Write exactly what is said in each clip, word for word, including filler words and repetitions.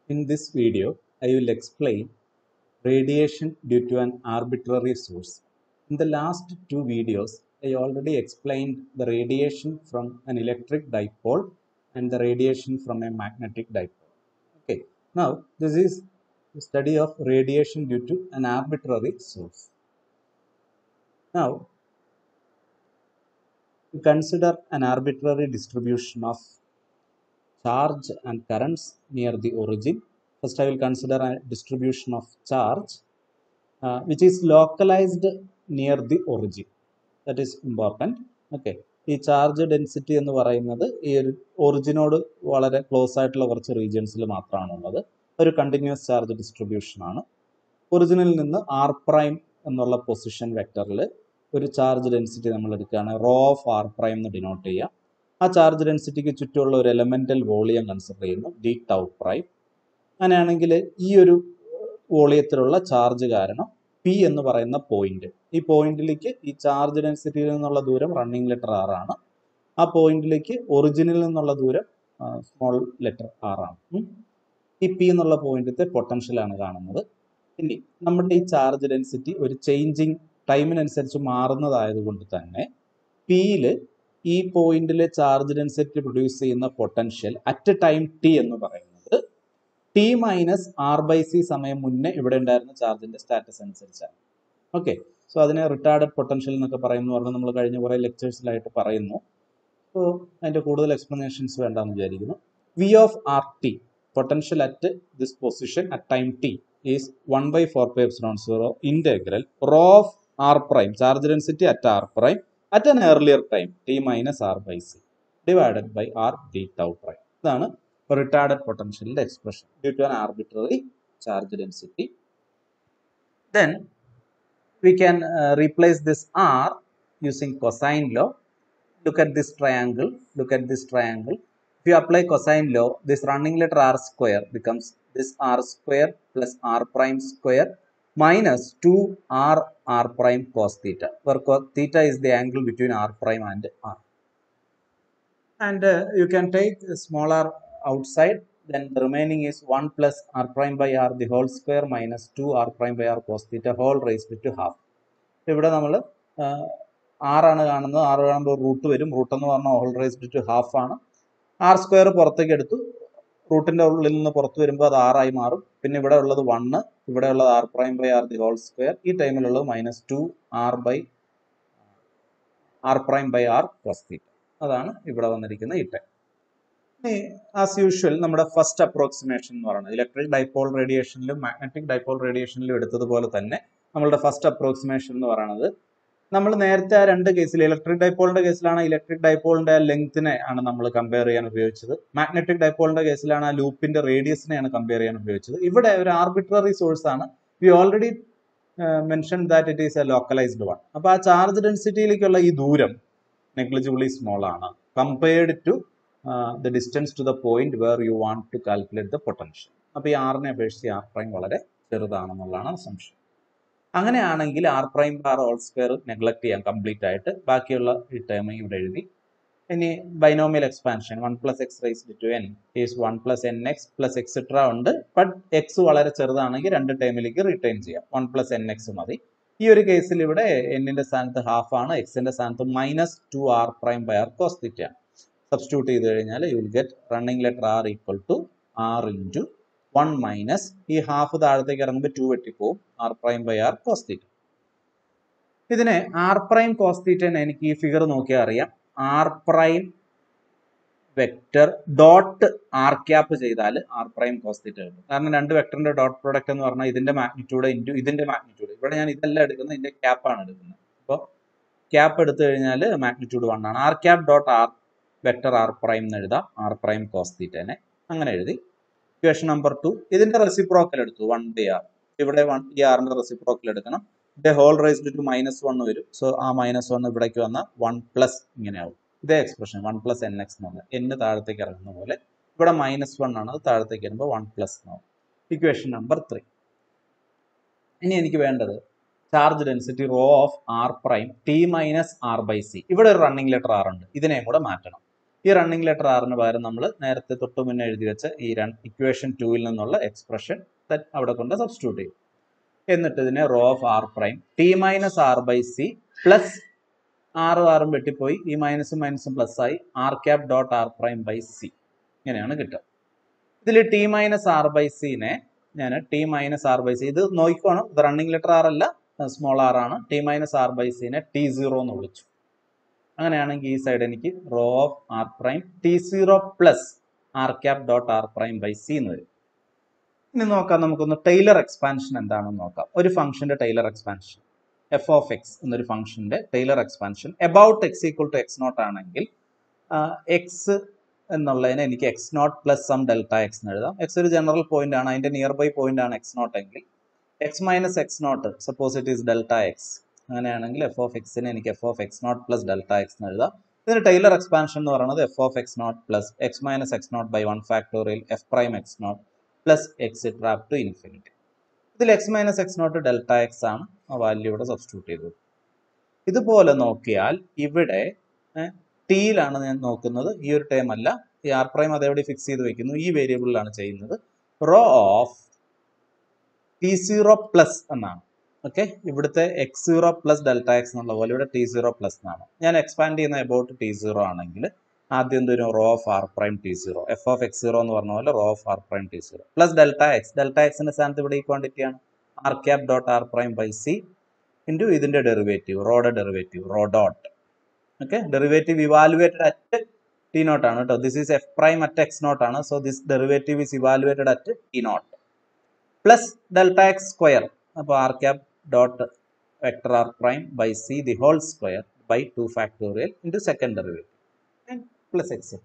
In this video, I will explain radiation due to an arbitrary source. In the last two videos, I already explained the radiation from an electric dipole and the radiation from a magnetic dipole. Okay, now this is the study of radiation due to an arbitrary source. Now, to consider an arbitrary distribution of charge and currents near the origin. First, I will consider a distribution of charge uh, which is localized near the origin. That is important. Okay. ഈ charge density എന്ന് പറയുന്നത് ഈ ഒരു ഒറിജിനോട് വളരെ close ആയിട്ടുള്ള കുറച്ച് റീജിയൻസിൽ മാത്രമാണുള്ളത്. ഒരു കണ്ടിന്യൂസ് ചാർജ് ഡിസ്ട്രിബ്യൂഷൻ ആണ്. ഒറിജിനിൽ നിന്ന് ആർ പ്രൈം എന്നുള്ള പൊസിഷൻ വെക്ടറിൽ ഒരു ചാർജ് ഡെൻസിറ്റി നമ്മൾ എടുക്കുകയാണ്. റോ ഓഫ് ആർ പ്രൈം എന്ന് ഡിനോട്ട് ചെയ്യുക. ആ ചാർജ് ഡെൻസിറ്റിക്ക് ചുറ്റുമുള്ള ഒരു എലമെന്റൽ വോളിയം കൺസിഡർ ചെയ്യുന്നു, ഡി ടൗ പ്രൈം. അങ്ങനെയാണെങ്കിൽ ഈ ഒരു വോളിയത്തിലുള്ള ചാർജ് കാരണം പി എന്ന് പറയുന്ന പോയിന്റ്, ഈ പോയിന്റിലേക്ക് ഈ ചാർജ് ഡെൻസിറ്റിയിൽ നിന്നുള്ള ദൂരം റണ്ണിങ് ലെറ്റർ ആർ ആണ്. ആ പോയിന്റിലേക്ക് ഒറിജിനിൽ നിന്നുള്ള ദൂരം സ്മോൾ ലെറ്റർ ആർ ആണ്. ഈ പി എന്നുള്ള പോയിന്റത്തെ പൊട്ടൻഷ്യലാണ് കാണുന്നത്. ഇനി നമ്മുടെ ഈ ചാർജ് ഡെൻസിറ്റി ഒരു ചേഞ്ചിങ് ടൈമിനനുസരിച്ച് മാറുന്നതായതുകൊണ്ട് തന്നെ പിയിൽ ഈ പോയിന്റിലെ ചാർജ് ഡെൻസിറ്റി പ്രൊഡ്യൂസ് ചെയ്യുന്ന പൊട്ടൻഷ്യൽ അറ്റ് ടൈം ടി എന്ന് പറയുന്നത് t minus R by C സമയം മുന്നേ ഇവിടെ ഉണ്ടായിരുന്ന ചാർജിന്റെ സ്റ്റാറ്റസ് അനുസരിച്ചാണ്. ഓക്കെ, സോ അതിനെ റിട്ടാർഡഡ് പൊട്ടൻഷ്യൽ എന്നൊക്കെ പറയുന്നു പറഞ്ഞാൽ നമ്മൾ കഴിഞ്ഞ കുറേ ലെക്ചേഴ്സിലായിട്ട് പറയുന്നു. സോ അതിന്റെ കൂടുതൽ എക്സ്പ്ലനേഷൻസ് വേണ്ടെന്ന് വിചാരിക്കുന്നു. V of R t potential at this position at time t is one by four pi epsilon zero integral rho of R prime charge density at r prime at an earlier time t minus r by c divided by r d tau prime. ഇതാണ് retarded potential expression due to an arbitrary charge density. Then we can uh, replace this r using cosine law. Look at this triangle. Look at this triangle. If you apply cosine law, this running letter r square becomes this r square plus r prime square minus two r r prime cos theta, where cos theta is the angle between r prime and r. And uh, you can take small r outside, then the remaining is one plus r prime by r the whole square minus two r prime by r cos theta whole raised to half. ഇവിടെ നമ്മൾ ആറാണ് കാണുന്നത്. ആറ് കാണുമ്പോൾ root വരും. Root എന്ന് പറഞ്ഞാൽ whole raised to half ആണ്. ആർ സ്ക്വയർ പുറത്തേക്ക് എടുത്തു. റൂട്ടിന്റെ ഉള്ളിൽ നിന്ന് പുറത്ത് വരുമ്പോൾ അത് ആറായി മാറും. പിന്നെ ഇവിടെ ഉള്ളത് വണ്ണ്, ഇവിടെ ഉള്ളത് r prime by r the whole square. ഈ ടൈമിലുള്ളത് minus two r by r prime by r cos theta. അതാണ് ഇവിടെ വന്നിരിക്കുന്ന ഈ ടൈം. ഇനി ആസ് യൂഷ്വൽ നമ്മുടെ ഫസ്റ്റ് അപ്രോക്സിമേഷൻ എന്ന് പറയുന്നത് ഇലക്ട്രിക് ഡൈപോൾ റേഡിയേഷനിലും മാഗ്നറ്റിക് ഡൈപോൾ റേഡിയേഷനിലും എടുത്തതുപോലെ തന്നെ നമ്മളുടെ ഫസ്റ്റ് അപ്രോക്സിമേഷൻ എന്ന് പറയുന്നത് നമ്മൾ നേരത്തെ ആ രണ്ട് കേസിൽ ഇലക്ട്രിക് ഡൈപോളിന്റെ കേസിലാണ് ഇലക്ട്രിക് ഡൈപോളിന്റെ ലെങ്തിനെ ആണ് നമ്മൾ കമ്പയർ ചെയ്യാൻ ഉപയോഗിച്ചത്. മാഗ്നറ്റിക് ഡൈപോളിന്റെ കേസിലാണ് ആ ലൂപ്പിന്റെ റേഡിയസിനെയാണ് കമ്പയർ ചെയ്യാൻ ഉപയോഗിച്ചത്. ഇവിടെ ഒരു ആർബിട്രറി സോഴ്സ് ആണ്. We already mention that it is a localised one. അപ്പൊ ആ ചാർജ് ഡെൻസിറ്റിയിലേക്കുള്ള ഈ ദൂരം നെഗ്ലിജിബിളി സ്മോൾ ആണ് compared to the distance to the point where you want to calculate the potential. അപ്പൊ ഈ ആറിനെ അപേക്ഷിച്ച് ആർ പ്രൈം വളരെ ചെറുതാണെന്നുള്ളതാണ് സംശയം. അങ്ങനെയാണെങ്കിൽ r prime r whole square neglect ചെയ്യാം കംപ്ലീറ്റ് ആയിട്ട്. ബാക്കിയുള്ള ഈ ടേം ഇവിടെ എഴുതി. ഇനി binomial expansion one plus x raised to n is one plus n x plus etcetera ഉണ്ട്. ബട്ട് എക്സ് വളരെ ചെറുതാണെങ്കിൽ രണ്ട് ടേമിലേക്ക് റിട്ടേൺ ചെയ്യാം. വൺ പ്ലസ് എൻ എക്സ് മതി. ഈ ഒരു കേസിൽ ഇവിടെ എന്നിന്റെ സ്ഥാനത്ത് ഹാഫ് ആണ്, എക്സിന്റെ സ്ഥാനത്ത് minus two R prime by r cos theta ആണ്. സബ്സ്റ്റിറ്റ്യൂട്ട് ചെയ്ത് കഴിഞ്ഞാൽ you will get running letter r equal to r into one minus ഈ ഹാഫ് താഴത്തേക്ക് ഇറങ്ങുമ്പോൾ ടു വെട്ടിപ്പോവും, r prime by r cos theta. ഇതിനെ ആർ പ്രൈം കോസ് തീറ്റനെ എനിക്ക് ഈ ഫിഗർ നോക്കിയാൽ അറിയാം. R prime vector dot r cap ചെയ്താൽ ആർ പ്രൈം കോസ് തീറ്റ കിട്ടും. കാരണം രണ്ട് വെക്ടറിന്റെ ഡോട്ട് പ്രോഡക്റ്റ് എന്ന് പറഞ്ഞാൽ ഇതിന്റെ മാഗ്നിറ്റ്യൂഡ് ഇൻറ്റു ഇതിന്റെ മാഗ്നിറ്റ്യൂഡ്. ഇവിടെ ഞാൻ ഇതല്ല എടുക്കുന്നത്, ഇതിന്റെ ക്യാപ്പാണ് എടുക്കുന്നത്. അപ്പോൾ ക്യാപ്പ് എടുത്തു കഴിഞ്ഞാൽ മാഗ്നിറ്റ്യൂഡ് വൺ ആണ്. R cap dot r vector R prime എന്ന് എഴുതാം, ആർ പ്രൈം കോസ് തീറ്റനെ. അങ്ങനെ എഴുതി. ഇക്വേഷൻ നമ്പർ ടു, ഇതിന്റെ റെസിപ്രോക്കൽ എടുത്തു വൺ ബൈ ആർ. ഇവിടെ വൺ ഈ ആറിന്റെ റെസിപ്രോക്കൽ എടുക്കണം. ഇത് whole raised to minus one വരും. സോ ആ മൈനസ് വൺ ഇവിടേക്ക് വന്നാൽ വൺ പ്ലസ് ഇങ്ങനെ ആവും. ഇതേ expression one plus n x എന്ന് പറഞ്ഞാൽ എന്ന് താഴത്തേക്ക് ഇറങ്ങുന്ന പോലെ ഇവിടെ മൈനസ് വൺ ആണ്, അത് താഴത്തേക്ക് വരുമ്പോൾ വൺ പ്ലസ് എന്നാവും. Equation number three. ഇനി എനിക്ക് വേണ്ടത് charge density rho of R prime T minus R by C. ഇവിടെ ഒരു റണ്ണിങ് ലെറ്റർ ആർ ഉണ്ട്, ഇതിനെയും കൂടെ മാറ്റണം. ഈ റണ്ണിങ് ലെറ്റർ ആറിന് പകരം നമ്മൾ നേരത്തെ തൊട്ട് മുന്നേ എഴുതി വെച്ച ഈ ഇക്വേഷൻ ടൂവിൽ നിന്നുള്ള എക്സ്പ്രഷൻ അവിടെ കൊണ്ട് സബ്സ്റ്റിറ്റ്യൂട്ട് ചെയ്യും. എന്നിട്ട് ഇതിനെ rho of R prime T minus R by C plus ആറും ആറും വെട്ടിപ്പോയി ഈ മൈനസും മൈനസും പ്ലസ് ആയി R cap dot R prime by C ഇങ്ങനെയാണ് കിട്ടുക. ഇതിൽ ടി മൈനസ് ആർ ബൈ സിനെ ഞാൻ T minus R by C ഇത് നോക്കിക്കോണം, ഇത് റണ്ണിങ് ലെറ്റർ ആർ അല്ല, സ്മോൾ ആർ ആണ്. ടി മൈനസ് ആർ ബൈ സിനെ ടി സീറോ എന്ന് വിളിച്ചു. അങ്ങനെയാണെങ്കിൽ ഈ സൈഡ് എനിക്ക് rho of R prime T zero plus R cap dot R prime by C എന്ന് വരും. ഇനി നോക്കാം, നമുക്കൊന്ന് ടൈലർ എക്സ്പാൻഷൻ എന്താണെന്ന് നോക്കാം. ഒരു ഫംഗ്ഷന്റെ Taylor expansion F of X എന്നൊരു ഫംഗ്ഷന്റെ Taylor expansion about X equal to X naught ആണെങ്കിൽ എക്സ് എന്നുള്ളതിന് എനിക്ക് X naught plus sum delta X എന്ന് എഴുതാം. എക്സ് ഒരു ജനറൽ പോയിന്റ് ആണ്, അതിന്റെ നിയർ ബൈ പോയിന്റ് ആണ് എക്സ് നോട്ട് എങ്കിൽ X minus X naught suppose it is delta X. അങ്ങനെയാണെങ്കിൽ എഫ് ഓഫ് എക്സിന് എനിക്ക് F of X naught plus delta X എന്ന് എഴുതാം. ഇതിന് ടൈലർ എക്സ്പാൻഷൻ എന്ന് പറയുന്നത് F of X naught plus X minus X naught by one factorial F prime X naught plus etcetera up to infinity. ഇതിൽ X minus X naught delta X ആണ്, ആ value ഇവിടെ substitute ചെയ്തത്. ഇതുപോലെ നോക്കിയാൽ ഇവിടെ ടിയിലാണ് ഞാൻ നോക്കുന്നത്, ഈ ഒരു ടേം അല്ല. ഈ ആർ പ്രൈം അതെവിടെ ഫിക്സ് ചെയ്ത് വെക്കുന്നു, ഈ വേരിയബിളിലാണ് ചെയ്യുന്നത്. Rho of T zero plus എന്നാണ്. ഓക്കെ, ഇവിടുത്തെ X zero plus delta X എന്നുള്ള പോലെ ഇവിടെ ടി സീറോ പ്ലസ് എന്നാണ്. ഞാൻ എക്സ്പാൻഡ് ചെയ്യുന്ന എബൌട്ട് ടി സീറോ ആണെങ്കിൽ ആദ്യം എന്തൊരു rho of R prime T zero F of X zero എന്ന് പറഞ്ഞ പോലെ rho of R prime T zero plus delta X. Delta എക്സിന്റെ സ്ഥാനത്ത് ഇവിടെ ഈ ക്വാണ്ടിറ്റിയാണ് R cap dot R prime by C into ഇതിന്റെ ഡെറിവേറ്റീവ് റോയുടെ derivative rho dot. Okay, derivative evaluated at T naught ആണ് കേട്ടോ. This is F prime at X naught ആണ്. So this derivative is evaluated at T not plus delta X square. അപ്പോൾ R cap dot vector R prime by C the whole square by two factorial into second derivative plus X.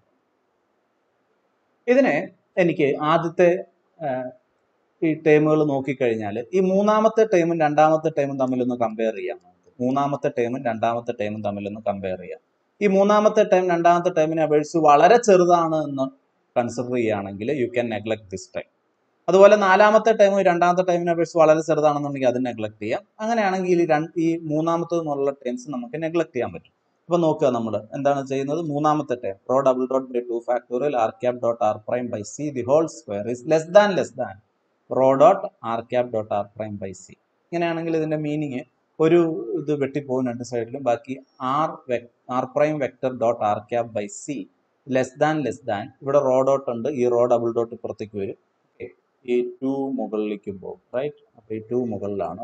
ഇതിനെ എനിക്ക് ആദ്യത്തെ ഈ ടേമുകൾ നോക്കിക്കഴിഞ്ഞാൽ ഈ മൂന്നാമത്തെ ടേമും രണ്ടാമത്തെ ടേമും തമ്മിലൊന്ന് compare ചെയ്യാം. നമുക്ക് മൂന്നാമത്തെ ടേമും രണ്ടാമത്തെ ടേമും തമ്മിലൊന്ന് കമ്പയർ ചെയ്യാം. ഈ മൂന്നാമത്തെ ടേം രണ്ടാമത്തെ ടേമിനെ അപേക്ഷിച്ച് വളരെ ചെറുതാണ് എന്ന് കൺസിഡർ ചെയ്യുകയാണെങ്കിൽ you can neglect this time. അതുപോലെ നാലാമത്തെ ടൈം രണ്ടാമത്തെ ടൈമിനെ അപേക്ഷിച്ച് വളരെ ചെറുതാണെന്നുണ്ടെങ്കിൽ അത് നെഗ്ലക്ട് ചെയ്യാം. അങ്ങനെയാണെങ്കിൽ ഈ രണ്ട് ഈ മൂന്നാമത്തേന്നുള്ള ടേംസ് നമുക്ക് നെഗ്ലക്ട് ചെയ്യാൻ പറ്റും. അപ്പൊ നോക്കുക, നമ്മൾ എന്താണ് ചെയ്യുന്നത്, മൂന്നാമത്തെ time rho double dot by two factorial R cap dot R prime by C the whole square is less than less than rho dot R cap dot R prime by C. ഇങ്ങനെയാണെങ്കിൽ ഇതിന്റെ meaning ഒരു ഇത് വെട്ടിപ്പോകും രണ്ട് സൈഡിലും, ബാക്കി R R prime vector dot R cap by C less than less than. ഇവിടെ rho dot ഉണ്ട്, ഈ റോ ഡബിൾ ഡോട്ട് ഇപ്പുറത്തേക്ക് വരും, ഈ ടു മുകളിലേക്ക് പോകും. റൈറ്റ്, അപ്പൊ ഈ ടു മുകളിലാണ്.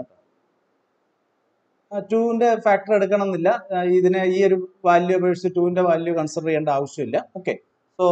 ടുവിന്റെ ഫാക്ടർ എടുക്കണം എന്നില്ല, ഇതിനെ ഈ ഒരു വാല്യൂ അപേക്ഷിച്ച് ടുവിന്റെ വാല്യൂ കൺസിഡർ ചെയ്യേണ്ട ആവശ്യമില്ല. ഓക്കെ, സോ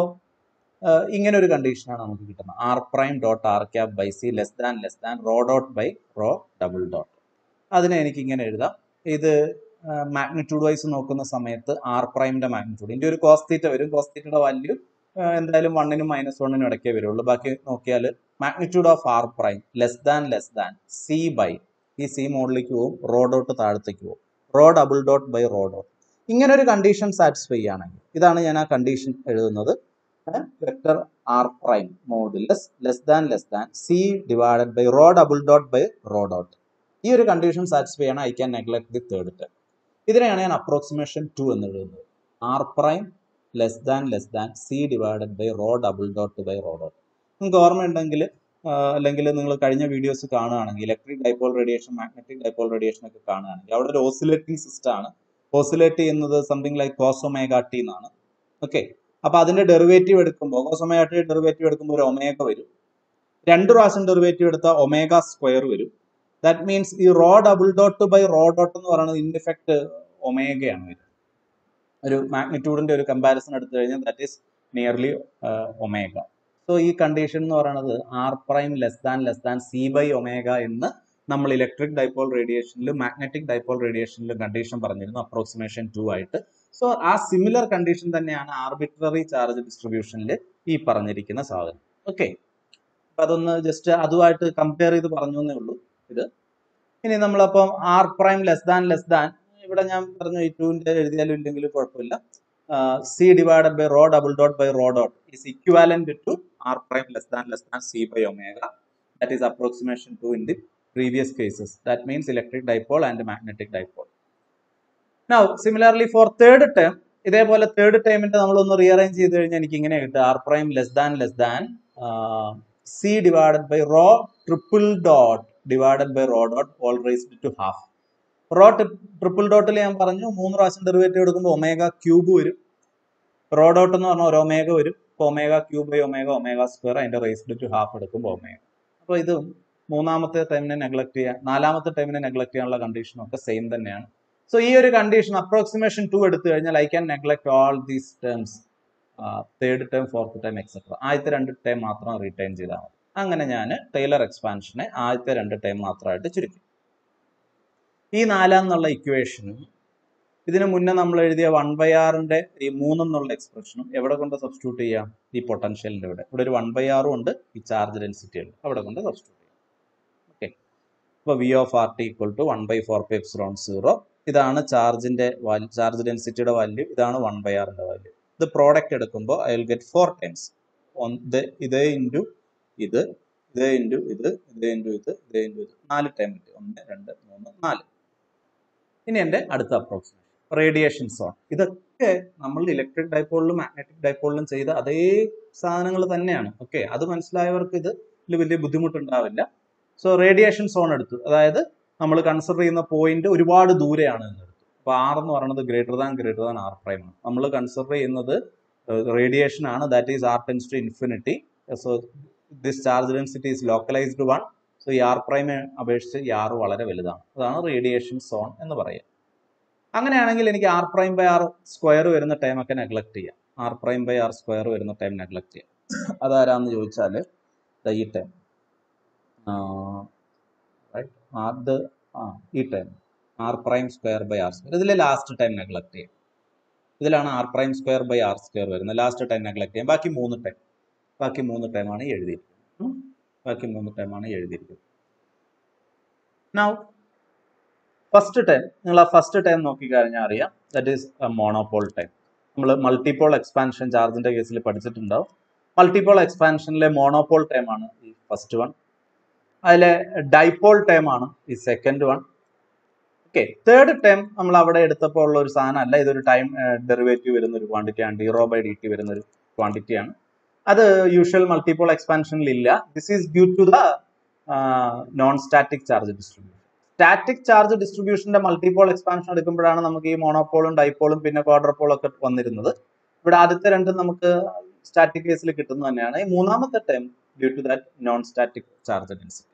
ഇങ്ങനെ ഒരു കണ്ടീഷനാണ് നമുക്ക് കിട്ടുന്നത്. R prime dot R cap by C less than less than rho dot by rho double dot. അതിനെ എനിക്ക് ഇങ്ങനെ എഴുതാം. ഇത് മാഗ്നിറ്റ്യൂഡ് വൈസ് നോക്കുന്ന സമയത്ത് ആർ പ്രൈമിന്റെ മാഗ്നിറ്റ്യൂഡ് ഇതിന്റെ ഒരു കോസ് തീറ്റ വരും. കോസ് തീറ്റയുടെ വാല്യൂ എന്തായാലും വണ്ണിനും മൈനസ് വണ്ണിനും ഇടയ്ക്കേ വരുള്ളൂ. ബാക്കി നോക്കിയാൽ magnitude of R prime less than less than C by, ഈ സി മുകളിലേക്ക് പോകും, റോ ഡോട്ട് താഴത്തേക്ക് പോകും, rho double dot by rho dot. ഇങ്ങനെ ഒരു കണ്ടീഷൻ സാറ്റിസ്ഫൈ ആണെങ്കിൽ ഇതാണ് ഞാൻ ആ കണ്ടീഷൻ എഴുതുന്നത്. Vector R prime modulus less than less than C divided by rho double dot by rho dot. ഈ ഒരു കണ്ടീഷൻ സാറ്റിസ്ഫൈ ആണ് I can neglect the third term. ഇതിനെയാണ് ഞാൻ അപ്രോക്സിമേഷൻ ടു എന്ന് എഴുതുന്നത്. R prime less than less than C divided by rho double dot by rho dot. നിങ്ങൾക്ക് ഓർമ്മയുണ്ടെങ്കിൽ അല്ലെങ്കിൽ നിങ്ങൾ കഴിഞ്ഞ വീഡിയോസ് കാണുകയാണെങ്കിൽ electric dipole radiation magnetic dipole radiation ഒക്കെ കാണുകയാണെങ്കിൽ അവിടെ ഒരു ഓസിലേറ്റിംഗ് സിസ്റ്റം ആണ്. ഓസിലേറ്റ് ചെയ്യുന്നത് something like cos omega T എന്നാണ്. ഓക്കെ, അപ്പൊ അതിന്റെ ഡെറിവേറ്റീവ് എടുക്കുമ്പോൾ കോസ് ഒമേഗ ടി ഡെറിവേറ്റീവ് എടുക്കുമ്പോൾ ഒരു ഒമേഗ വരും. രണ്ട് പ്രാവശ്യം ഡെറിവേറ്റീവ് എടുത്താൽ ഒമേഗ സ്ക്വയർ വരും. ദാറ്റ് മീൻസ് ഈ rho double dot by rho dot എന്ന് പറയുന്നത് ഇൻ എഫക്ട് ഒമേഗയാണ് വരുന്നത്. ഒരു മാഗ്നിറ്റ്യൂഡിന്റെ ഒരു കമ്പാരിസൺ എടുത്തു കഴിഞ്ഞാൽ that is nearly omega. So ഈ കണ്ടീഷൻ എന്ന് പറയുന്നത് R prime less than less than C by omega എന്ന് നമ്മൾ ഇലക്ട്രിക് ഡൈപോൾ റേഡിയേഷനിലും മാഗ്നറ്റിക് ഡൈപോൾ റേഡിയേഷനിലും കണ്ടീഷൻ പറഞ്ഞിരുന്നു അപ്രോക്സിമേഷൻ ടു ആയിട്ട്. സോ ആ സിമിലർ കണ്ടീഷൻ തന്നെയാണ് ആർബിട്രറി ചാർജ് ഡിസ്ട്രിബ്യൂഷനിൽ ഈ പറഞ്ഞിരിക്കുന്ന സാധനം. ഓക്കെ, അപ്പൊ അതൊന്ന് ജസ്റ്റ് അതുമായിട്ട് കമ്പയർ ചെയ്ത് പറഞ്ഞു എന്നേ ഉള്ളൂ ഇത്. ഇനി നമ്മളപ്പം R prime less than less than ഇവിടെ ഞാൻ പറഞ്ഞു ഈ ടുവിന്റെ എഴുതിയാലും ഇല്ലെങ്കിലും കുഴപ്പമില്ല. C divided by rho double dot by rho dot is equivalent to R prime less than less than C by omega. That is approximation two in the previous cases. That means electric dipole and magnetic dipole. Now, similarly for third term, ഇതേപോലെ third ടൈമിന്റെ നമ്മളൊന്ന് rearrange ചെയ്ത് കഴിഞ്ഞാൽ എനിക്ക് ഇങ്ങനെ കിട്ടും, R prime less than less than C divided by rho triple dot divided by rho dot all raised to half. Rho triple ഡോട്ടിൽ ഞാൻ പറഞ്ഞു മൂന്ന് പ്രാവശ്യം ഡെറിവേറ്റീവ് എടുക്കുമ്പോൾ ഒമേഗ ക്യൂബ് വരും. റോ ഡോട്ട് എന്ന് പറഞ്ഞാൽ ഒരു ഒമേഗ വരും. ഇപ്പോൾ omega cube by omega omega square, അതിന്റെ റേസ്ഡ് ടു ഹാഫ് എടുക്കുമ്പോൾ ഒമേഗ. അപ്പോൾ ഇത് മൂന്നാമത്തെ ടൈമിനെ നെഗ്ലക്ട് ചെയ്യാൻ, നാലാമത്തെ ടൈമിനെ നെഗ്ലക്ട് ചെയ്യാനുള്ള കണ്ടീഷനും ഒക്കെ സെയിം തന്നെയാണ്. സോ ഈ ഒരു കണ്ടീഷൻ അപ്രോക്സിമേഷൻ ടു എടുത്തു കഴിഞ്ഞാൽ I can neglect all these terms, third time fourth time etcetera. ആദ്യത്തെ രണ്ട് ടൈം മാത്രം റീറ്റൈൻ ചെയ്താൽ മതി. അങ്ങനെ ഞാൻ ടൈലർ എക്സ്പാൻഷനെ ആദ്യത്തെ രണ്ട് ടൈം മാത്രമായിട്ട് ചുരുക്കി. ഈ നാലാം എന്നുള്ള ഇക്വേഷനും ഇതിനു മുന്നേ നമ്മൾ എഴുതിയ വൺ ബൈ ആറിന്റെ ഈ മൂന്നെന്നുള്ള എക്സ്പ്രഷനും എവിടെ കൊണ്ട് സബ്സ്റ്റിറ്റ്യൂട്ട് ചെയ്യാം? ഈ പൊട്ടൻഷ്യലിന്റെ ഇവിടെ ഇവിടെ ഒരു വൺ ബൈ ആറും ഉണ്ട്, ഈ ചാർജ് ഡെൻസിറ്റി ഉണ്ട്, അവിടെ കൊണ്ട് സബ്സ്റ്റിറ്റ്യൂട്ട് ചെയ്യാം. ഓക്കെ, അപ്പോൾ V of R T equal to one by four pi epsilon zero. ഇതാണ് ചാർജിന്റെ വാല്യൂ, ചാർജ് ഡെൻസിറ്റിയുടെ വാല്യൂ. ഇതാണ് വൺ ബൈ ആറിന്റെ വാല്യൂ. ഇത് പ്രോഡക്റ്റ് എടുക്കുമ്പോൾ I will get four times. ഇതേ ഇൻറ്റു ഇത്, ഇതേ ഇൻറ്റു ഇത്, ഇതേ ഇൻറ്റു ഇത്, ഇതേ ഇൻറ്റു ഇത്, നാല് ടൈം കിട്ടി. ഒന്ന് രണ്ട് മൂന്ന് നാല്. ഇനി എൻ്റെ അടുത്ത അപ്രോക്സിമേഷൻ റേഡിയേഷൻ സോൺ. ഇതൊക്കെ നമ്മൾ ഇലക്ട്രിക് ഡൈപോളിലും മാഗ്നറ്റിക് ഡൈപോളിലും ചെയ്ത അതേ സാധനങ്ങൾ തന്നെയാണ്. ഓക്കെ, അത് മനസ്സിലായവർക്ക് ഇത് വലിയ ബുദ്ധിമുട്ടുണ്ടാവില്ല. സോ റേഡിയേഷൻ സോൺ എടുത്തു, അതായത് നമ്മൾ കൺസിഡർ ചെയ്യുന്ന പോയിന്റ് ഒരുപാട് ദൂരെയാണ് എന്ന് എടുത്തു. അപ്പോൾ ആർ എന്ന് പറയുന്നത് greater than greater than R prime ആണ്. നമ്മൾ കൺസിഡർ ചെയ്യുന്നത് റേഡിയേഷൻ ആണ്, that is R tends to infinity. So this charge density is localised one. So ഈ ആർ പ്രൈമെ അപേക്ഷിച്ച് ഈ ആർ വളരെ വലുതാണ്. അതാണ് റേഡിയേഷൻ സോൺ എന്ന് പറയുക. അങ്ങനെയാണെങ്കിൽ എനിക്ക് R prime by R square വരുന്ന ടൈം ഒക്കെ നെഗ്ലക്ട് ചെയ്യാം. R prime by R square വരുന്ന ടൈം നെഗ്ലക്ട് ചെയ്യാം. അതാരാന്ന് ചോദിച്ചാൽ ഈ ടൈം അത് ആ ഈ time R prime square by R square, ഇതിലെ ലാസ്റ്റ് ടൈം നെഗ്ലക്ട് ചെയ്യാം. ഇതിലാണ് R prime square by R square വരുന്നത്. ലാസ്റ്റ് ടൈം നെഗ്ലക്ട് ചെയ്യാം. ബാക്കി മൂന്ന് ടൈം ബാക്കി മൂന്ന് ടൈമാണ് എഴുതിയിരിക്കുന്നത്. ബാക്കി മൂന്ന് ടൈമാണ് എഴുതിയിരിക്കുന്നത്. നൗ ഫസ്റ്റ് ടൈം, നിങ്ങൾ ആ ഫസ്റ്റ് ടൈം നോക്കിക്കഴിഞ്ഞാൽ അറിയാം, ദാറ്റ് ഈസ് മോണോപോൾ ടൈം. നമ്മൾ മൾട്ടിപോൾ എക്സ്പാൻഷൻ ചാർജിന്റെ കേസിൽ പഠിച്ചിട്ടുണ്ടാവും. മൾട്ടിപോൾ എക്സ്പാൻഷനിലെ മോണോപോൾ ടൈം ആണ് ഈ ഫസ്റ്റ് വൺ. അതിലെ ഡൈപോൾ ടൈം ആണ് ഈ second one. Okay, third time നമ്മൾ അവിടെ എടുത്തപ്പോൾ ഉള്ള ഒരു സാധനം അല്ല, ഇതൊരു ടൈം ഡെറിവേറ്റീവ് വരുന്ന ഒരു ക്വാണ്ടിറ്റിയാണ്, D rho by D T വരുന്ന ഒരു ക്വാണ്ടിറ്റിയാണ്. അത് യൂഷ്വൽ മൾട്ടിപോൾ എക്സ്പാൻഷനിൽ ഇല്ല. This is due to the non static charge distribution. Static charge ഡിസ്ട്രിബ്യൂഷന്റെ മൾട്ടിപോൾ എക്സ്പാൻഷൻ എടുക്കുമ്പോഴാണ് നമുക്ക് ഈ മോണോപോളും ഡൈപോളും പിന്നെ ക്വാഡ്രപോളും ഒക്കെ വന്നിരുന്നത്. ഇവിടെ ആദ്യത്തെ രണ്ടും നമുക്ക് സ്റ്റാറ്റിക് കേസിൽ കിട്ടുന്നത് തന്നെയാണ്. ഈ മൂന്നാമത്തെ time due to that non static charge density.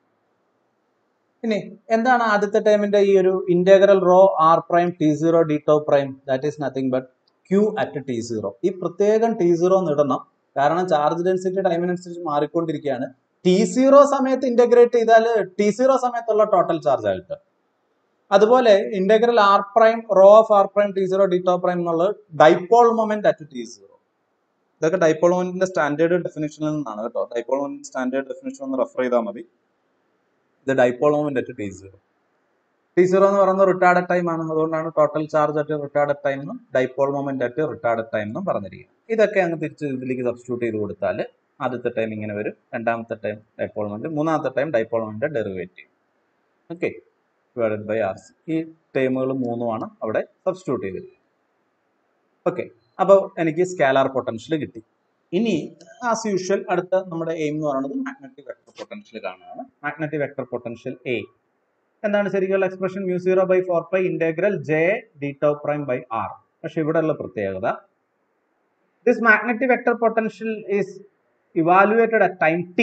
ഇനി എന്താണ് ആദ്യത്തെ ടൈമിന്റെ ഈ ഒരു integral rho R prime T zero D tau prime, that is nothing but Q at T zero. ഈ പ്രത്യേകം ടി സീറോ ഇടണം, കാരണം ചാർജ് ഡെൻസിറ്റി ടൈമിനനുസരിച്ച് മാറിക്കൊണ്ടിരിക്കുകയാണ്. ടി സീറോ സമയത്ത് ഇന്റഗ്രേറ്റ് ചെയ്താൽ ടി സീറോ സമയത്തുള്ള ടോട്ടൽ ചാർജ് ആയിട്ട്. അതുപോലെ integral R prime rho of R prime T zero D tau prime എന്നുള്ളത് dipole moment at T zero. ഇതൊക്കെ ഡൈപോൾ മൊമെന്റിന്റെ സ്റ്റാൻഡേർഡ് ഡെഫിനിഷനിൽ നിന്നാണ് കേട്ടോ. ഡൈപോൾ മൊമെന്റ് സ്റ്റാൻഡേർഡ് ഡെഫിനിഷൻ ഒന്ന് റെഫർ ചെയ്താൽ മതി. ഇത് dipole moment at T zero. T zero എന്ന് പറയുന്നത് റിട്ടാർഡ് ടൈം ആണ്, അതുകൊണ്ടാണ് total charge at retard time എന്നും dipole moment at retard time എന്നും പറഞ്ഞിരിക്കുന്നത്. ഇതൊക്കെ അങ്ങ് തിരിച്ച് ഇതിലേക്ക് സബ്സ്റ്റിറ്റ്യൂട്ട് ചെയ്ത് കൊടുത്താൽ ആദ്യത്തെ ടൈം ഇങ്ങനെ വരും, രണ്ടാമത്തെ ടൈം ഡൈപോൾ മൊമെന്റ്, മൂന്നാമത്തെ time dipole moment derivative. Okay, divided by R C. ഈ ടൈമുകൾ മൂന്നുമാണ് അവിടെ സബ്സ്റ്റിറ്റ്യൂട്ട് ചെയ്തിരിക്കുന്നത്. ഓക്കെ, അപ്പോൾ എനിക്ക് സ്കാലാർ പൊട്ടൻഷ്യൽ കിട്ടി. ഇനി ആസ് യൂഷ്വൽ അടുത്ത നമ്മുടെ എയിം എന്ന് പറയുന്നത് മാഗ്നറ്റിക് വെക്ടർ പൊട്ടൻഷ്യൽ കാണുകയാണ്. മാഗ്നറ്റിക് വെക്ടർ പൊട്ടൻഷ്യൽ എ എന്താണ്? ശരിക്കുള്ള expression mu zero by four pi integral J D tau prime by R. പക്ഷെ ഇവിടെയുള്ള പ്രത്യേകത, this magnetic vector potential is evaluated at time t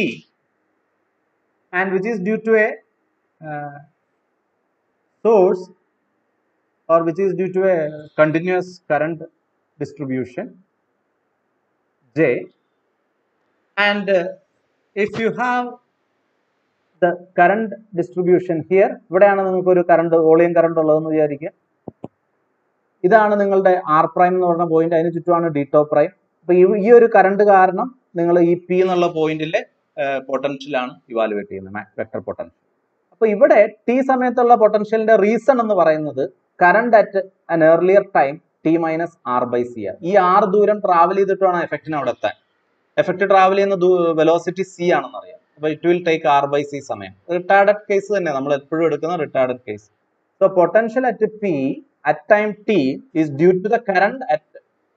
and which is due to a uh, source or which is due to a continuous current distribution J, and uh, if you have the current distribution here, ഇവിടെയാണ് നിങ്ങൾക്ക് ഒരു current volume current ഉള്ളതെന്ന് വിചാരിക്കുക. ഇതാണ് നിങ്ങളുടെ R prime എന്ന് പറഞ്ഞ point, അതിന് ചുറ്റുമാണ് ഡി ടോ പ്രൈം. അപ്പൊ ഈ ഒരു കറണ്ട് കാരണം നിങ്ങൾ ഈ പി എന്നുള്ള പോയിന്റിലെ പൊട്ടൻഷ്യലാണ് ഇവാലുവേറ്റ് ചെയ്യുന്നത്, വെക്ടർ പൊട്ടൻഷ്യൽ. അപ്പൊ ഇവിടെ ടി സമയത്തുള്ള പൊട്ടൻഷ്യലിന്റെ റീസൺ എന്ന് പറയുന്നത് current at an earlier time T minus R by C ആണ്. ഈ ആർ ദൂരം ട്രാവൽ ചെയ്തിട്ട് വേണം എഫക്റ്റിന് അവിടെ എത്താൻ. എഫക്റ്റ് ട്രാവൽ ചെയ്യുന്ന വെലോസിറ്റി സി ആണെന്ന് അറിയാം. അപ്പൊ it will take R by C സമയം. റിട്ടാർഡഡ് കേസ് തന്നെ നമ്മൾ എപ്പോഴും എടുക്കുന്ന retarded case. So potential at P at time t is due to the current at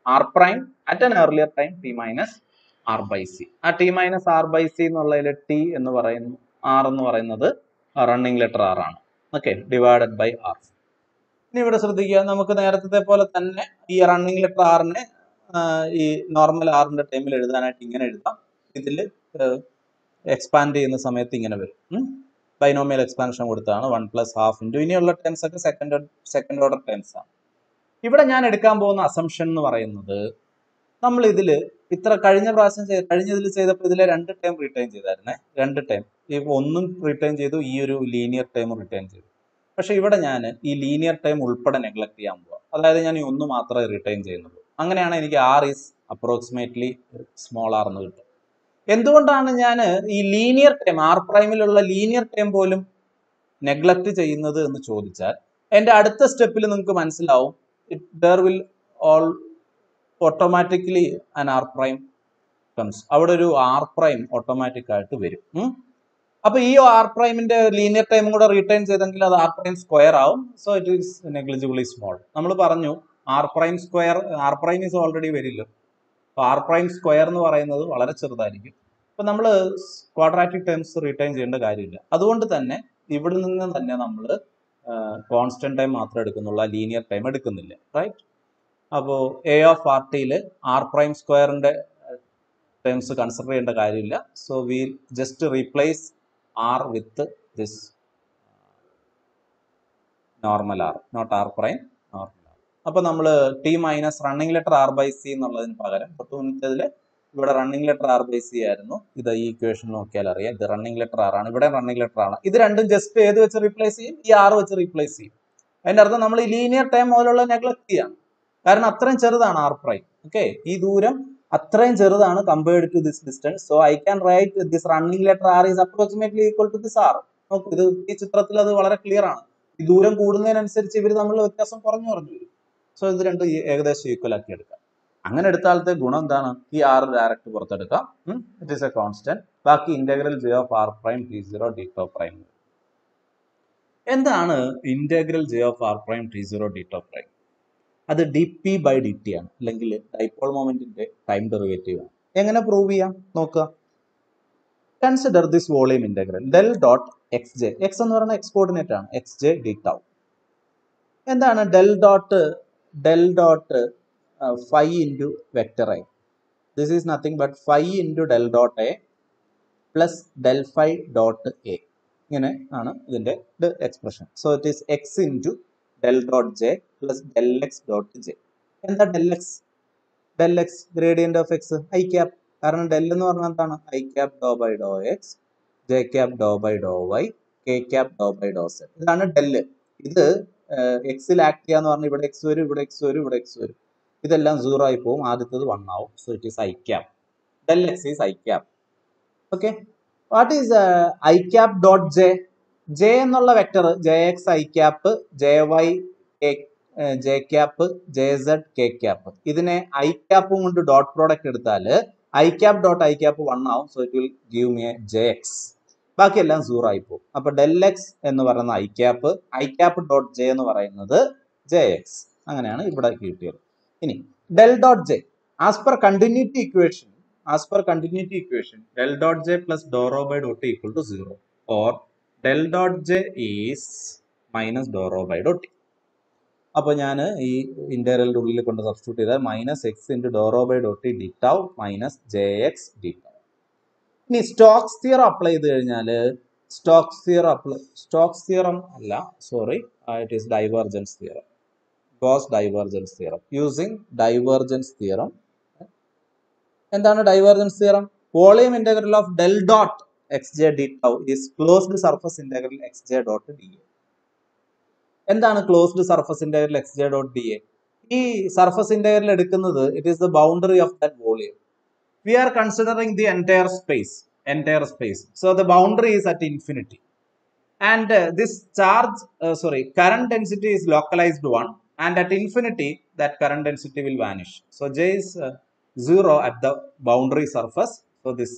R prime at an earlier time T minus R by C. ആ T minus R by C എന്നുള്ളതിൽ T എന്ന് പറയുന്നു R എന്ന് പറയുന്നത് running letter R ആണ്. Okay, divided by R. ഇനി ഇവിടെ ശ്രദ്ധിക്കുക, നമുക്ക് നേരത്തെ പോലെ തന്നെ ഈ റണ്ണിങ് ലെറ്റർ ആറിനെ ഈ നോർമൽ ആറിന്റെ ടൈമിൽ എഴുതാനായിട്ട് ഇങ്ങനെ എഴുതാം. ഇതിൽ എക്സ്പാൻഡ് ചെയ്യുന്ന സമയത്ത് ഇങ്ങനെ വരും. ബൈനോമിയൽ എക്സ്പാൻഷൻ കൊടുത്താണ് വൺ പ്ലസ് ഹാഫ് ഇൻറ്റു. ഇനിയുള്ള ടേംസ് ഒക്കെ സെക്കൻഡ് സെക്കൻഡ് ഓർഡർ ടേംസ് ആണ്. ഇവിടെ ഞാൻ എടുക്കാൻ പോകുന്ന അസംഷൻ എന്ന് പറയുന്നത്, നമ്മൾ ഇതിൽ ഇത്ര കഴിഞ്ഞ പ്രാവശ്യം ചെയ്ത് കഴിഞ്ഞ ഇതിൽ ചെയ്തപ്പോൾ ഇതിലെ രണ്ട് ടൈം റിട്ടേൺ ചെയ്തായിരുന്നേ, രണ്ട് ടൈം ഈ ഒന്നും റിട്ടേൺ ചെയ്തു, ഈ ഒരു ലീനിയർ ടൈം റിട്ടേൺ ചെയ്തു. പക്ഷെ ഇവിടെ ഞാൻ ഈ ലീനിയർ ടൈം ഉൾപ്പെടെ നെഗ്ലക്ട് ചെയ്യാൻ പോവാം. അതായത് ഞാൻ ഈ ഒന്ന് മാത്രമേ റിട്ടേൺ ചെയ്യുന്നുള്ളൂ. അങ്ങനെയാണ് എനിക്ക് R is approximately small R എന്ന് കിട്ടും. എന്തുകൊണ്ടാണ് ഞാൻ ഈ ലീനിയർ ടൈം ആർ പ്രൈമിലുള്ള ലീനിയർ ടൈം പോലും നെഗ്ലക്ട് ചെയ്യുന്നത് എന്ന് ചോദിച്ചാൽ, എൻ്റെ അടുത്ത സ്റ്റെപ്പിൽ നിങ്ങൾക്ക് മനസ്സിലാവും, it there will all automatically an R prime comes. അവിടെ ഒരു ആർ പ്രൈം ഓട്ടോമാറ്റിക് ആയിട്ട് വരും. അപ്പൊ ഈ ആർ പ്രൈമിന്റെ ലീനിയർ ടൈമും കൂടെ റിട്ടേൺ ചെയ്തെങ്കിൽ അത് ആർ പ്രൈം സ്ക്വയർ ആവും. So it is negligibly small. നമ്മൾ പറഞ്ഞു R prime square, R prime is already വരില്ലോ. അപ്പൊ ആർ പ്രൈം സ്ക്വയർ എന്ന് പറയുന്നത് വളരെ ചെറുതായിരിക്കും. അപ്പൊ നമ്മൾ ക്വാഡ്രാറ്റിക് ടേംസ് റിട്ടേൺ ചെയ്യേണ്ട കാര്യമില്ല. അതുകൊണ്ട് തന്നെ ഇവിടെ നിന്ന് തന്നെ നമ്മൾ കോൺസ്റ്റന്റ് ടൈം മാത്രം എടുക്കുന്നുള്ള ലീനിയർ ടൈം എടുക്കുന്നില്ല, റൈറ്റ്? അപ്പോൾ എ ഓഫ് ആർ ടിയിൽ ആർ പ്രൈം സ്ക്വയറിന്റെ ടേംസ് കൺസിഡർ ചെയ്യേണ്ട കാര്യമില്ല. So we just replace R with this normal R, not R prime, normal R. അപ്പൊ നമ്മൾ T minus running letter R by C എന്നുള്ളതിന് പകരം തൊട്ടുമുന്നതിൽ ഇവിടെ running letter R by C ആയിരുന്നു. ഇത് ഈ ഇക്വേഷൻ നോക്കിയാൽ അറിയാം, ഇത് റണ്ണിങ് ലെറ്റർ ആർ ആണ്, ഇവിടെ റണ്ണിങ് ലെറ്റർ ആണ്. ഇത് രണ്ടും ജസ്റ്റ് ഏത് വെച്ച് റീപ്ലേസ് ചെയ്യും? ഈ ആർ വെച്ച് റീപ്ലേസ് ചെയ്യും. അതിന്റെ അർത്ഥം നമ്മൾ ഈ ലീനിയർ ടൈം മുതലുള്ള നെഗ്ലക്ട് ചെയ്യാണ്. കാരണം അത്രയും ചെറുതാണ് ആർ പ്രൈം. ഓക്കെ, ഈ ദൂരം അത്രയും ചെറുതാണ് compared to this distance. So I can write this running letter R is approximately equal to this R. നോക്കൂ, ഇത് ഈ ചിത്രത്തിൽ അത് വളരെ ക്ലിയർ ആണ്. ഈ ദൂരം കൂടുന്നതിനനുസരിച്ച് ഇവർ തമ്മിലുള്ള വ്യത്യാസം കുറഞ്ഞു കുറഞ്ഞു വരും. സോ ഇത് രണ്ടും ഏകദേശം ഈക്വൽ ആക്കി എടുക്കാം. അങ്ങനെ എടുത്താലത്തെ ഗുണം എന്താണ്? ഈ ആർ ഡയറക്റ്റ് പുറത്തെടുക്കാം. It is a constant. ബാക്കി integral J of R prime T zero D tau prime. എന്താണ് integral J of R prime T zero D tau prime? അത് D P by D T ആണ്, അല്ലെങ്കിൽ dipole മൊമെന്റിന്റെ time derivative ആണ്. എങ്ങനെ prove ചെയ്യാം നോക്കുക. Consider this volume integral del dot X J. X എന്ന് പറയുന്ന എക്സ് കോർഡിനേറ്റ് ആണ്, എക്സ് ജെ ഡി ടൗ. എന്താണ് del dot del dot phi into vector I? This is nothing but phi into del dot A plus del phi dot A. ഇങ്ങനെ ആണ് ഇതിന്റെ expression. So it is X into del dot J plus del X dot J. എന്താ del X? Del X gradient of X I cap. കാരണം del എന്ന് പറഞ്ഞാൽ എന്താണ്? I cap do by Dr X, J cap do by Dr Y, K cap do by Dr Z. ഇതാണ് del. ഇത് എക്സിൽ act ചെയ്യാന്ന് പറഞ്ഞാൽ ഇവിടെ എക്സ് വരും, ഇവിടെ എക്സ് വരും, ഇവിടെ എക്സ് വരും. ഇതെല്ലാം സീറോ ആയി പോകും, ആദ്യത്തത് വൺ ആവും. So it is I cap. Del X is I cap. Okay, what is I cap dot J? J എന്നുള്ള vector J X I cap, J Y J cap, J Z K cap. ഇതിനെ I ക്യാപ്പും കൊണ്ട് dot product എടുത്താൽ I cap dot I cap one ആവും. So it will give me a J X. ബാക്കിയെല്ലാം zero ആയി പോകും. അപ്പൊ del X എന്ന് പറയുന്ന I cap, I cap dot J എന്ന് പറയുന്നത് ജെ എക്സ്. അങ്ങനെയാണ് ഇവിടെ കിട്ടിയത്. ഇനി del dot J as per continuity equation, as per continuity equation, del dot j plus dou rho by dou t equal to zero, or del dot j is minus dou rho by dou t. അപ്പോൾ ഞാൻ ഈ ഇന്റഗ്രലിന്റെ ഉള്ളിൽ കൊണ്ട് substitute ചെയ്താൽ minus X into do rho by do T D tau minus J X D tau. ഇനി Stokes theorem apply ചെയ്ത് കഴിഞ്ഞാൽ Stokes theorem apply Stokes theorem അല്ല sorry it is divergence theorem. Gauss divergence theorem. Using divergence theorem. എന്താണ് divergence theorem? Volume integral of del dot X J D tau is closed surface integral X J dot D A. എന്താണ് closed surface integral X J dot D A? ഈ surface integral എടുക്കുന്നത് it is the boundary of that volume. We are considering the entire space entire space so the boundary is at infinity and this charge sorry current density is localised one and at infinity that current density will vanish. So J is zero at the boundary surface. So this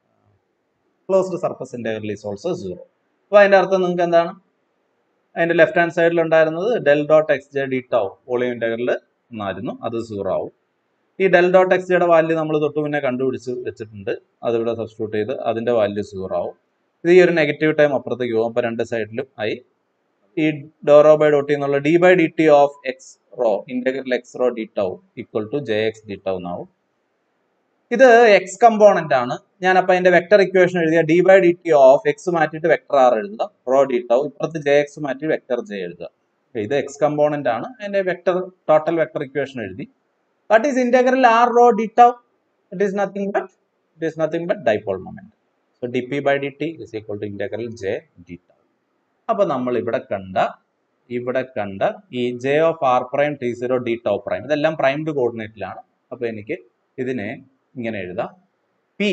closed surface integral is also zero. അപ്പോൾ അതിന്റെ അർത്ഥം നിങ്ങൾക്ക് എന്താണ്? അതിന്റെ left hand സൈഡിൽ ഉണ്ടായിരുന്നത് del dot X J D tau volume integral എന്നായിരുന്നു, അത് സീറോ ആവും. ഈ ഡെൽ ഡോട്ട് എക്സ് ജിയുടെ വാല്യൂ നമ്മൾ തൊട്ട് മുന്നേ കണ്ടുപിടിച്ച് വെച്ചിട്ടുണ്ട്. അതിവിടെ സബ്സ്റ്റിറ്റ്യൂട്ട് ചെയ്ത് അതിന്റെ വാല്യൂ സീറോ ആവും. ഇത് ഈ ഒരു നെഗറ്റീവ് ടൈം അപ്പുറത്തേക്ക് പോകും. അപ്പൊ രണ്ട് സൈഡിലും ആയി. ഈ ഡോ റോ ബൈ ഡോട്ട് എന്നുള്ള D by D T of X rho integral X rho D tau equal to J X D tau എന്നാവും. ഇത് എക്സ് കമ്പോണന്റ് ആണ്. ഞാൻ അപ്പൊ അതിന്റെ വെക്ടർ ഇക്വേഷൻ എഴുതിയ D by D T of X മാറ്റിയിട്ട് vector R എഴുതുക, റോ ഡി ടൗ. ഇപ്പുറത്ത് ജെ എക്സ് മാറ്റി വെക്ടർ ജെ എഴുതുക. ഇത് എക്സ് കമ്പോണന്റ് ആണ്. അതിന്റെ വെക്ടർ ടോട്ടൽ വെക്ടർ ഇക്വേഷൻ എഴുതി. What is integral R rho D tau? It is nothing but it is nothing but dipole moment. So D P by D T is equal to integral J D tau. അപ്പൊ നമ്മൾ ഇവിടെ കണ്ട ഇവിടെ കണ്ട ഈ J of R prime T zero D tau prime ഇതെല്ലാം primed കോർഡിനേറ്റിലാണ്. അപ്പൊ എനിക്ക് ഇതിനെ ഇങ്ങനെ എഴുതാം. പി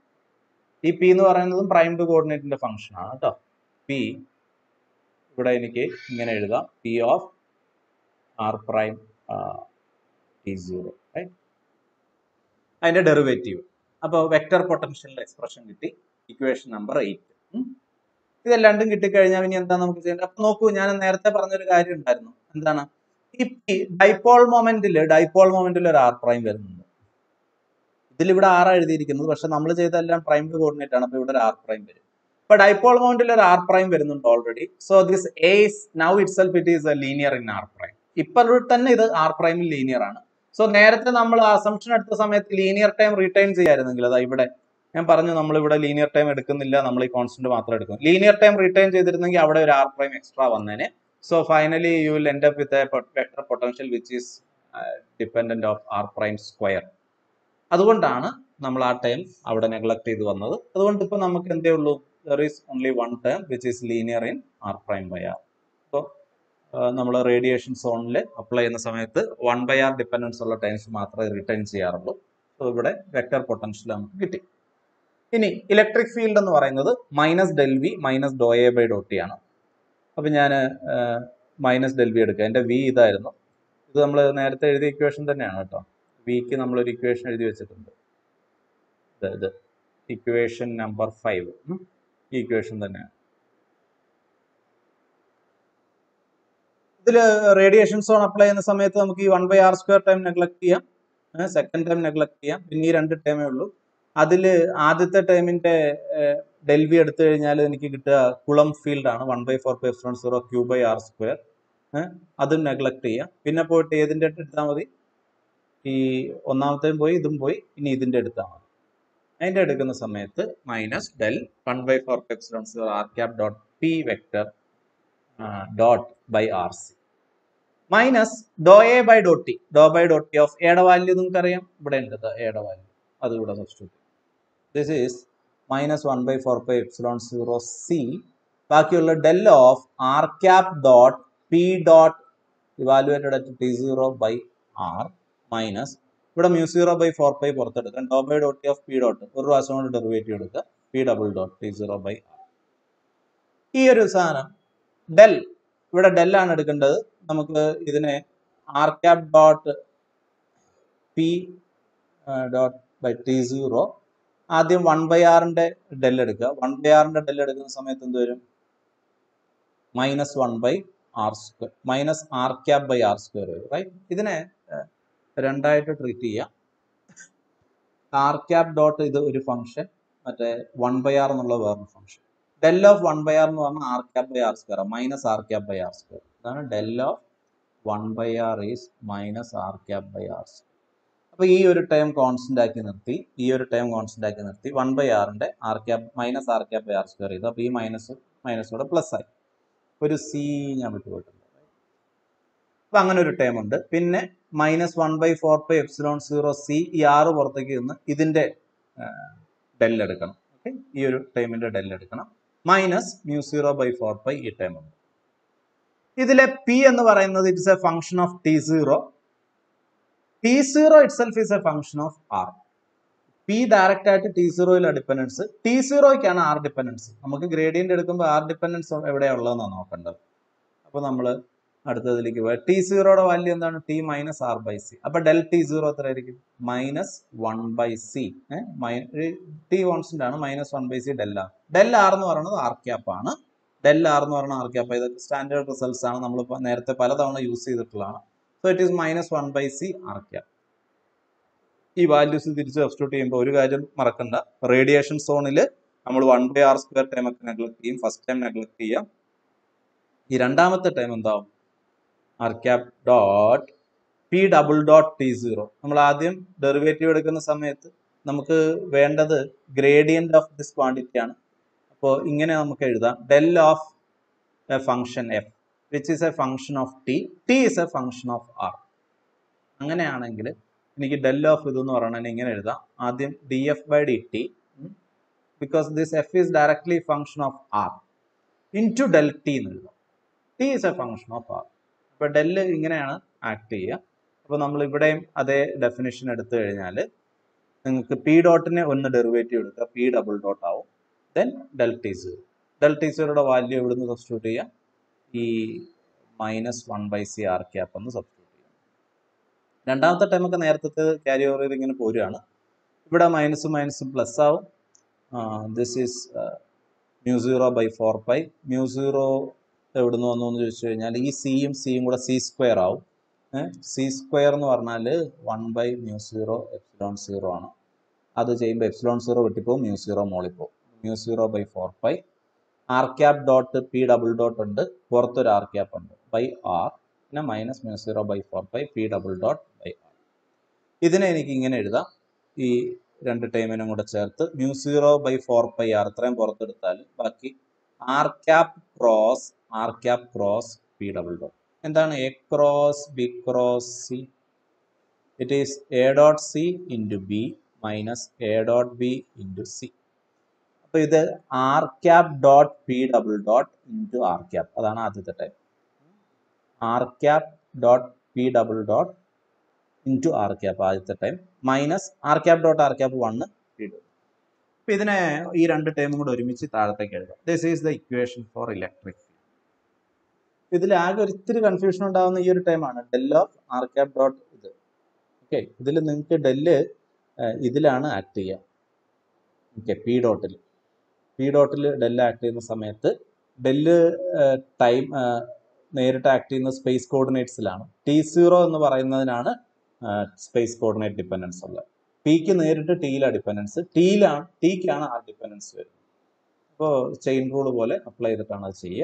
ഈ പി എന്ന് പറയുന്നതും പ്രൈംഡ് കോർഡിനേറ്റിന്റെ ഫംഗ്ഷൻ ആണ് കേട്ടോ. പി ഇവിടെ എനിക്ക് ഇങ്ങനെ എഴുതാം. P of R prime T zero അതിന്റെ ഡെറിവേറ്റീവ്. അപ്പോൾ വെക്ടർ പൊട്ടൻഷ്യലിന്റെ എക്സ്പ്രഷൻ കിട്ടി. Equation number eight. ഇതെല്ലാണ്ടും കിട്ടിക്കഴിഞ്ഞാൽ ഇനി എന്താ നമുക്ക് ചെയ്യേണ്ടത്? അപ്പൊ നോക്കൂ, ഞാൻ നേരത്തെ പറഞ്ഞൊരു കാര്യം ഉണ്ടായിരുന്നു. എന്താണ് ഈ ഡൈപോൾ മൊമെന്റില് ഡൈപോൾ മൊമെന്റിൽ ഒരു ആർ പ്രൈം വരുന്നുണ്ട്. ഇതിലിവിടെ ആറാ എഴുതിയിരിക്കുന്നത്, പക്ഷെ നമ്മൾ ചെയ്തെല്ലാം പ്രൈംഡ് കോർഡിനേറ്റ് ആണ്. അപ്പൊ ഇവിടെ ഒരു ആർ പ്രൈം വരും. അപ്പൊ ഡൈപോൾ മൊമെന്റിൽ ഒരു ആർ പ്രൈം വരുന്നുണ്ട് already. So this A is now itself it is a linear in R prime. ഇപ്പോൾ തന്നെ ഇത് ആർ പ്രൈമിൽ ലീനിയർ ആണ്. സോ നേരത്തെ നമ്മൾ അസംപ്ഷൻ എടുത്ത സമയത്ത് ലീനിയർ ടൈം റീടൈൻ ചെയ്യായിരുന്നെങ്കിൽ, അതാ ഇവിടെ ഞാൻ പറഞ്ഞു നമ്മൾ ഇവിടെ ലീനിയർ ടൈം എടുക്കുന്നില്ല, നമ്മൾ ഈ കോൺസ്റ്റന്റ് മാത്രം എടുക്കും. ലീനിയർ ടൈം റീടൈൻ ചെയ്തിരുന്നെങ്കിൽ അവിടെ ഒരു ആർ പ്രൈം എക്സ്ട്രാ വന്നേനെ. So finally you will end up with a vector potential which is dependent of R prime square. അതുകൊണ്ടാണ് നമ്മൾ ആ ടൈം അവിടെ നെഗ്ലക്ട് ചെയ്ത് വന്നത്. അതുകൊണ്ട് ഇപ്പൊ നമുക്ക് എന്തേ ഉള്ളൂ? There is only one time which is linear in R prime by R. അപ്പോൾ നമ്മൾ റേഡിയേഷൻ സോണിൽ അപ്ലൈ ചെയ്യുന്ന സമയത്ത് വൺ ബൈ ആർ ഡിപ്പെൻഡൻസ് ഉള്ള ടൈംസ് മാത്രമേ റിട്ടേൺ ചെയ്യാറുള്ളൂ. സോ ഇവിടെ വെക്ടർ പൊട്ടൻഷ്യൽ നമുക്ക് കിട്ടി. ഇനി ഇലക്ട്രിക് ഫീൽഡ് എന്ന് പറയുന്നത് minus del V minus do A by do T ആണ്. അപ്പൊ ഞാൻ മൈനസ് ഡെൽ വി എടുക്കുക. എൻ്റെ വി ഇതായിരുന്നു. ഇത് നമ്മൾ നേരത്തെ എഴുതിയ ഇക്വേഷൻ തന്നെയാണ് കേട്ടോ. വിക്ക് നമ്മളൊരു ഇക്വേഷൻ എഴുതി വെച്ചിട്ടുണ്ട്. ഇത് ഇക്വേഷൻ നമ്പർ ഫൈവ്. ഈ ഇക്വേഷൻ തന്നെയാണ്. ഇതിൽ റേഡിയേഷൻ സോൺ അപ്ലൈ ചെയ്യുന്ന സമയത്ത് നമുക്ക് ഈ one by R square time neglect ചെയ്യാം, സെക്കൻഡ് ടൈം നെഗ്ലക്ട് ചെയ്യാം. പിന്നെ ഈ രണ്ട് ടൈമേ ഉള്ളൂ. അതിൽ ആദ്യത്തെ ടൈമിന്റെ ഡെൽ വി എടുത്തു കഴിഞ്ഞാൽ എനിക്ക് കിട്ടുക കുളം ഫീൽഡ് ആണ്. One by four pi epsilon zero Q by R square. അതും നെഗ്ലക്ട് ചെയ്യാം. പിന്നെ പോയിട്ട് ഏതിന്റെ എടുത്താൽ മതി? ഈ ഒന്നാമത്തെയും പോയി, ഇതും പോയി, ഇനി ഇതിന്റെ എടുത്താൽ മതി. അതിന്റെ എടുക്കുന്ന സമയത്ത് minus del one by four pi epsilon zero R cap dot P vector dot by R C minus do A by do T. Do by do T of എയുടെ വാല്യൂ നിങ്ങൾക്ക് അറിയാം, ഇവിടെ ഉണ്ട് എയുടെ വാല്യൂ. അത് ഇവിടെ substitute. This is minus one by four pi epsilon zero C. ബാക്കിയുള്ള del of R cap dot P dot evaluated at T zero by R minus ഇവിടെ mu zero by four pi പുറത്തെടുക്കാം. Do by do T of P dot ഒരു പ്രാവശ്യം കൊണ്ട് derivative എടുക്കുക. P double dot T zero by R. ഈ ഒരു സാധനം del ഇവിടെ ഡെൽ ആണ് എടുക്കേണ്ടത്. നമുക്ക് ഇതിനെ R cap dot P dot by T zero ആദ്യം വൺ ബൈ ആറിന്റെ ഡെൽ എടുക്കുക. വൺ ബൈ ആറിന്റെ ഡെൽ എടുക്കുന്ന സമയത്ത് എന്ത് വരും? Minus one by R square minus R cap by R square വരും. റൈറ്റ്? ഇതിനെ രണ്ടായിട്ട് ട്രീറ്റ് ചെയ്യാം. ആർ ക്യാപ് ഡോട്ട് ഇത് ഒരു ഫംഗ്ഷൻ, മറ്റേ വൺ ബൈ ആർ എന്നുള്ള വേറൊരു function. Del of one by R എന്ന് പറഞ്ഞാൽ R cap by R square minus R cap by R square. അതാണ് del of one by R is minus R cap by R square. അപ്പൊ ഈ ഒരു time constant ആക്കി നിർത്തി ഈ ഒരു ടൈം കോൺസ്റ്റന്റ് ആക്കി നിർത്തി വൺ ബൈ ആറിന്റെ R cap minus R cap by R square ചെയ്തു. അപ്പൊ ഈ മൈനസ് മൈനസോടെ പ്ലസ് ആയി. ഒരു സി ഞാൻ വിട്ടുപോയിട്ടുണ്ട്. അപ്പൊ അങ്ങനെ ഒരു ടൈം ഉണ്ട്. പിന്നെ minus one by four pi epsilon zero C, ഈ ആറ് പുറത്തേക്ക് നിന്ന് ഇതിന്റെ ഡെൽ എടുക്കണം. ഓക്കെ, ഈ ഒരു ടൈമിന്റെ ഡെൽ എടുക്കണം. Minus mu zero by four pi ഈ ടൈം ഉണ്ട്. ഇതിലെ പി എന്ന് പറയുന്നത് it's a function of T zero. T zero itself is a function of R. P direct ആയിട്ട് ടി സീറോയിലെ ഡിപ്പെൻഡൻസ്. ടി സീറോയ്ക്കാണ് ആർ ഡിപ്പെൻഡൻസ്. നമുക്ക് ഗ്രേഡിയന്റ് എടുക്കുമ്പോൾ ആർ ഡിപ്പെൻഡൻസ് എവിടെയാണ് ഉള്ളതെന്നാണ് നോക്കേണ്ടത്. അപ്പൊ നമ്മൾ അടുത്തതിലേക്ക് പോയാൽ ടി സീറോയുടെ വാല്യൂ എന്താണ്? T minus R by C. അപ്പൊ ഡെൽ ടി സീറോ എത്രയായിരിക്കും? Minus one by C. T constant ആണ്. Minus one by C del R. Del R എന്ന് പറയുന്നത് ആർ ക്യാപ്പ് ആണ്. ഡെൽ ആർ എന്ന് പറയുന്നത് ആർ ക്യാപ്പ്. ഇതൊക്കെ സ്റ്റാൻഡേർഡ് റിസൾട്ട്സ് ആണ്, നമ്മൾ നേരത്തെ പലതവണ യൂസ് ചെയ്തിട്ടുള്ളതാണ്. So it is minus one by C R cap. ഈ വാല്യൂസ് തിരിച്ച് സബ്സ്റ്റിറ്റ്യൂട്ട് ചെയ്യുമ്പോൾ ഒരു കാര്യം മറക്കണ്ട, റേഡിയേഷൻ സോണിൽ നമ്മൾ one by R square time ഒക്കെ നെഗ്ലക്ട് ചെയ്യും, ഫസ്റ്റ് ടൈം നെഗ്ലക്ട് ചെയ്യാം. ഈ രണ്ടാമത്തെ ടൈം എന്താവും? R cap dot P double dot T zero. നമ്മൾ ആദ്യം ഡെറിവേറ്റീവ് എടുക്കുന്ന സമയത്ത് നമുക്ക് വേണ്ടത് ഗ്രേഡിയന്റ് ഓഫ് ദിസ് ക്വാണ്ടിറ്റി ആണ്. അപ്പോൾ ഇങ്ങനെ നമുക്ക് എഴുതാം, del of a function F which is a function of T, T is a function of R. അങ്ങനെയാണെങ്കിൽ എനിക്ക് ഡെൽ ഓഫ് ഇതെന്ന് പറയണത് ഇങ്ങനെ എഴുതാം, ആദ്യം D F by D T, because this F is directly function of R, into del T എന്ന് എഴുതാം. T is a function of R. അപ്പോൾ ഡെല്ല് ഇങ്ങനെയാണ് ആക്ട് ചെയ്യുക. അപ്പോൾ നമ്മൾ ഇവിടെയും അതേ ഡെഫിനിഷൻ എടുത്തു കഴിഞ്ഞാൽ നിങ്ങൾക്ക് പി ഡോട്ടിനെ ഒന്ന് ഡെറിവേറ്റീവ് എടുക്കുക, പി ഡബിൾ ഡോട്ട് ആവും, then del T zero. Del T സീറോയുടെ വാല്യൂ എവിടുന്ന് സബ്സ്റ്റിറ്റ്യൂട്ട് ചെയ്യാം? ഈ minus one by C R cap എന്ന് സബ്സ്റ്റിറ്റ്യൂട്ട് ചെയ്യാം. രണ്ടാമത്തെ ടൈമൊക്കെ നേരത്തെ ക്യാരി ഓവർ ചെയ്ത് ഇങ്ങനെ പോരുകയാണ്. ഇവിടെ മൈനസും മൈനസും പ്ലസ് ആവും. This is mu zero by four pi. Mu zero എവിടുന്ന് വന്നു എന്ന് ചോദിച്ചു കഴിഞ്ഞാൽ ഈ സിയും സിയും കൂടെ സി സ്ക്വയർ ആവും. സി സ്ക്വയർ എന്ന് പറഞ്ഞാൽ one by mu zero epsilon zero ആണ്. അത് ചെയ്യുമ്പോൾ എപ്സിലോൺ സീറോ വെട്ടിപ്പോവും, മ്യൂ സീറോ മോളിൽ പോവും. Mu zero by four pi. R cap dot P double dot ഉണ്ട്, പുറത്തൊരു ആർ ക്യാപ്പ് ഉണ്ട്, ബൈ ആർ, പിന്നെ minus mu zero by four pi P double dot by R. ഇതിനെ എനിക്ക് ഇങ്ങനെ എഴുതാം, ഈ രണ്ട് ടൈമിനും കൂടെ ചേർത്ത് mu zero by four pi R ഇത്രയും പുറത്തെടുത്താൽ ബാക്കി R cap cross R cap cross P double dot. എന്താണ് A cross B cross C? It is A dot C into B minus A dot B into C. അപ്പോൾ ഇത് R cap dot P double dot into R cap, അതാണ് ആദ്യത്തെ time. R cap dot P double dot into R cap ആദ്യത്തെ time, minus R cap dot R cap one P W. അപ്പോൾ ഇതിനെ ഈ രണ്ട് ടൈമും കൂടെ ഒരുമിച്ച് താഴത്തേക്ക് എഴുതാം. This is the equation for electric. ഇതിൽ ആകെ ഒരിത്തിരി കൺഫ്യൂഷൻ ഉണ്ടാകുന്ന ഈ ഒരു ടൈമാണ് del of R cap dot ഇത്. ഓക്കെ, ഇതിൽ നിങ്ങൾക്ക് ഡെല്ല് ഇതിലാണ് ആക്ട് ചെയ്യുക. ഓക്കെ, പി ഡോട്ടിൽ പി ഡോട്ടിൽ ഡെല്ല് ആക്ട് ചെയ്യുന്ന സമയത്ത് ഡെല്ല് ടൈം നേരിട്ട് ആക്ട് ചെയ്യുന്ന സ്പേസ് കോർഡിനേറ്റ്സിലാണ്. ടി സീറോ എന്ന് പറയുന്നതിനാണ് സ്പേസ് കോർഡിനേറ്റ് ഡിപ്പെൻഡൻസ് ഉള്ളത്. പിക്ക് നേരിട്ട് ടിയിലാണ് ഡിപ്പെൻഡൻസ്, ടിയിലാണ് ടിക്കാണ് ആ ഡിപ്പെൻഡൻസ് വരുന്നത്. അപ്പോൾ ചെയിൻ റൂൾ പോലെ അപ്ലൈ ചെയ്തിട്ടാണ് അത് ചെയ്യുക.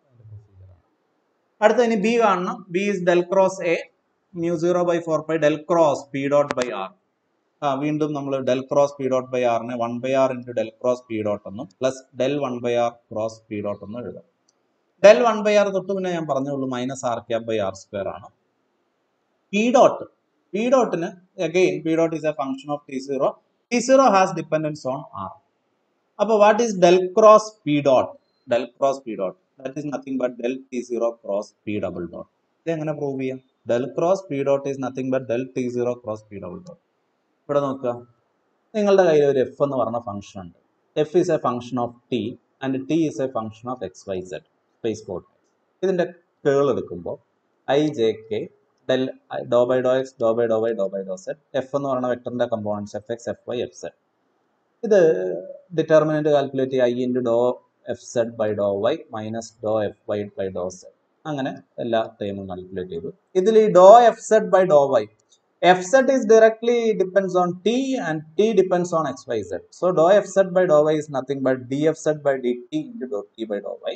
അടുത്ത ഇനി ബി കാണണം. B is del cross A mu zero by four by del cross P dot by R. ആ വീണ്ടും നമ്മൾ del cross P dot by ആറിനെ one by R into del cross P dot എന്നും plus del one by R cross P dot എന്നും എഴുതാം. Del one by R തൊട്ട് പിന്നെ ഞാൻ പറഞ്ഞുള്ളൂ minus R cap by R square ആണ്. P dot P ഡോട്ടിന് again P dot is a function of T zero. T zero has dependence on R. അപ്പോൾ what is del cross P dot? Del cross P dot that is nothing but del T zero cross P double dot. ഇത് എങ്ങനെ prove ചെയ്യാം? Del cross P dot is nothing but del T zero cross P double dot. ഇവിടെ നോക്കുക, നിങ്ങളുടെ കയ്യിൽ ഒരു F എന്ന് പറഞ്ഞ ഫംഗ്ഷൻ ഉണ്ട്. F is a function of T and T is a function of X Y Z space coordinates. ഇതിൻ്റെ curl എടുക്കുമ്പോൾ I J K del dou by Dr X dou by Dr Y dou by Dr Z. F എന്ന് പറയുന്ന വെക്ടറിന്റെ components F X F Y F Z. ഇത് determinant calculate ചെയ്യുക, I into dou F Z by Dr Y minus dou F Y by Dr Z. അങ്ങനെ എല്ലാ ടൈമും calculate ചെയ്തു. ഇതിൽ ഈ dou F Z by Dr Y, F Z is directly depends on t and t depends on xyz. So dou f z by dou y is nothing but df z by dt into dou t by dou y.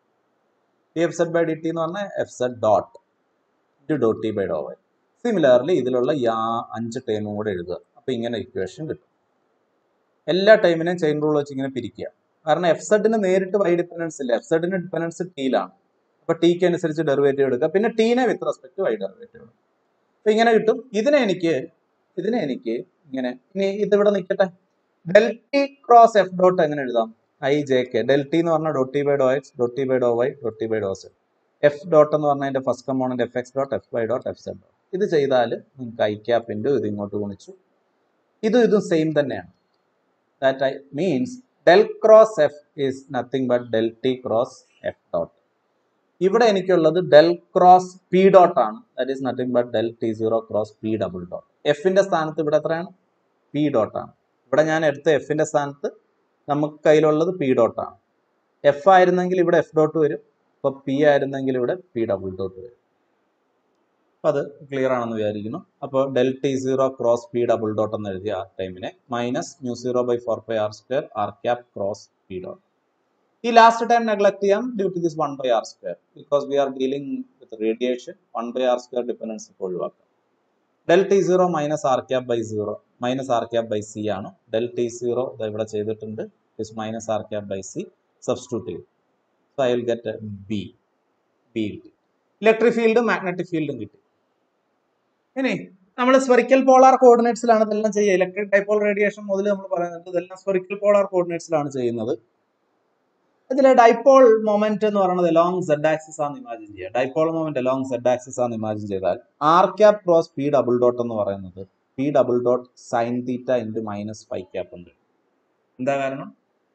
df z by dt എന്ന് പറഞ്ഞാൽ f z dot into dou t by dou y. Similarly ഇതിലുള്ള യാ അഞ്ച് ടൈമും കൂടെ എഴുതുക. അപ്പോൾ ഇങ്ങനെ ഇക്വേഷൻ കിട്ടും. എല്ലാ ടൈമിനെയും ചെയിൻ റൂൾ വെച്ച് ഇങ്ങനെ പിരിക്കുക. കാരണം എഫ് സെഡിന് നേരിട്ട് വൈ ഡിപ്പെൻഡൻസ് ഇല്ല, എഫ് സെഡിന് ഡിപ്പെൻഡൻസ് ടിയിലാണ്. അപ്പോൾ ടിക്ക് അനുസരിച്ച് ഡെറിവേറ്റീവ് എടുക്കുക, പിന്നെ ടീനെ വിത്ത് റെസ്പെക്ട് വൈ ഡെറിവേറ്റീവ് എടുക്കുക. അപ്പൊ ഇങ്ങനെ കിട്ടും. ഇതിനെ എനിക്ക് ഇതിനെ എനിക്ക് ഇങ്ങനെ ഇനി ഇതിവിടെ നിൽക്കട്ടെ. Del T cross F dot എങ്ങനെ എഴുതാം? I J K del T എന്ന് പറഞ്ഞാൽ dou T by Dr X dou T by Dr Y dou T by Dr Z. F dot എന്ന് പറഞ്ഞാൽ അതിന്റെ first component F X dot F Y dot F Z dot. ഇത് ചെയ്താൽ നിങ്ങൾക്ക് I cap into ഇത് ഇങ്ങോട്ട് ഗുണിച്ചു. ഇതും ഇതും സെയിം തന്നെയാണ്. That I means del cross F is nothing but del T cross F dot. ഇവിടെ എനിക്കുള്ളത് ഡെൽ ക്രോസ് പി ഡോട്ട് ആണ്. That is nothing but del T zero cross P double dot. എഫിന്റെ സ്ഥാനത്ത് ഇവിടെ എത്രയാണ്? പി ഡോട്ട് ആണ്. ഇവിടെ ഞാൻ എടുത്ത എഫിന്റെ സ്ഥാനത്ത് നമുക്ക് കയ്യിലുള്ളത് പി ഡോട്ട് ആണ്. എഫ് ആയിരുന്നെങ്കിൽ ഇവിടെ എഫ് ഡോട്ട് വരും, അപ്പോൾ പി ആയിരുന്നെങ്കിൽ ഇവിടെ പി ഡബിൾ ഡോട്ട് വരും. അപ്പോൾ അത് ക്ലിയർ ആണെന്ന് വിചാരിക്കുന്നു. അപ്പോൾ del T zero cross P double dot എന്ന് എഴുതിയ ആ ടൈമിനെ minus mu zero by four pi R square R cap cross P dot. ഈ ലാസ്റ്റ് ടൈം നെഗ്ലക്ട് ചെയ്യാം due to this one by R square, because we are dealing with radiation. One by R square dependence ഒഴിവാക്കാം. Del T zero minus R cap by zero minus R cap by C ആണ്. Del T zero ഇവിടെ ചെയ്തിട്ടുണ്ട്, is minus R cap by C substitute ചെയ്യും. So I will get B B കിട്ടി. Electric ഫീൽഡും magnetic ഫീൽഡും കിട്ടി. ഇനി നമ്മൾ സ്ഫെറിക്കൽ പോളാർ കോർഡിനേറ്റ്സിലാണ് ഇതെല്ലാം ചെയ്യുക. ഇലക്ട്രിക് ഡൈപോൾ റേഡിയേഷൻ മുതൽ നമ്മൾ പറയുന്നത് ഇതെല്ലാം സ്ഫെറിക്കൽ പോളാർ കോർഡിനേറ്റ്സിലാണ് ചെയ്യുന്നത്. ഇതിലെ ഡൈപോൾ മൊമെന്റ് എന്ന് പറയുന്നത് അലോങ് സെഡ് ആക്സിസ് ആണ് ഇമാജിൻ ചെയ്യുക. Dipole moment along Z axis ആണ് ഇമാജിൻ ചെയ്താൽ R cap cross P double dot എന്ന് പറയുന്നത് P double dot sine theta into minus phi cap ഉണ്ട്. എന്താ കാരണം?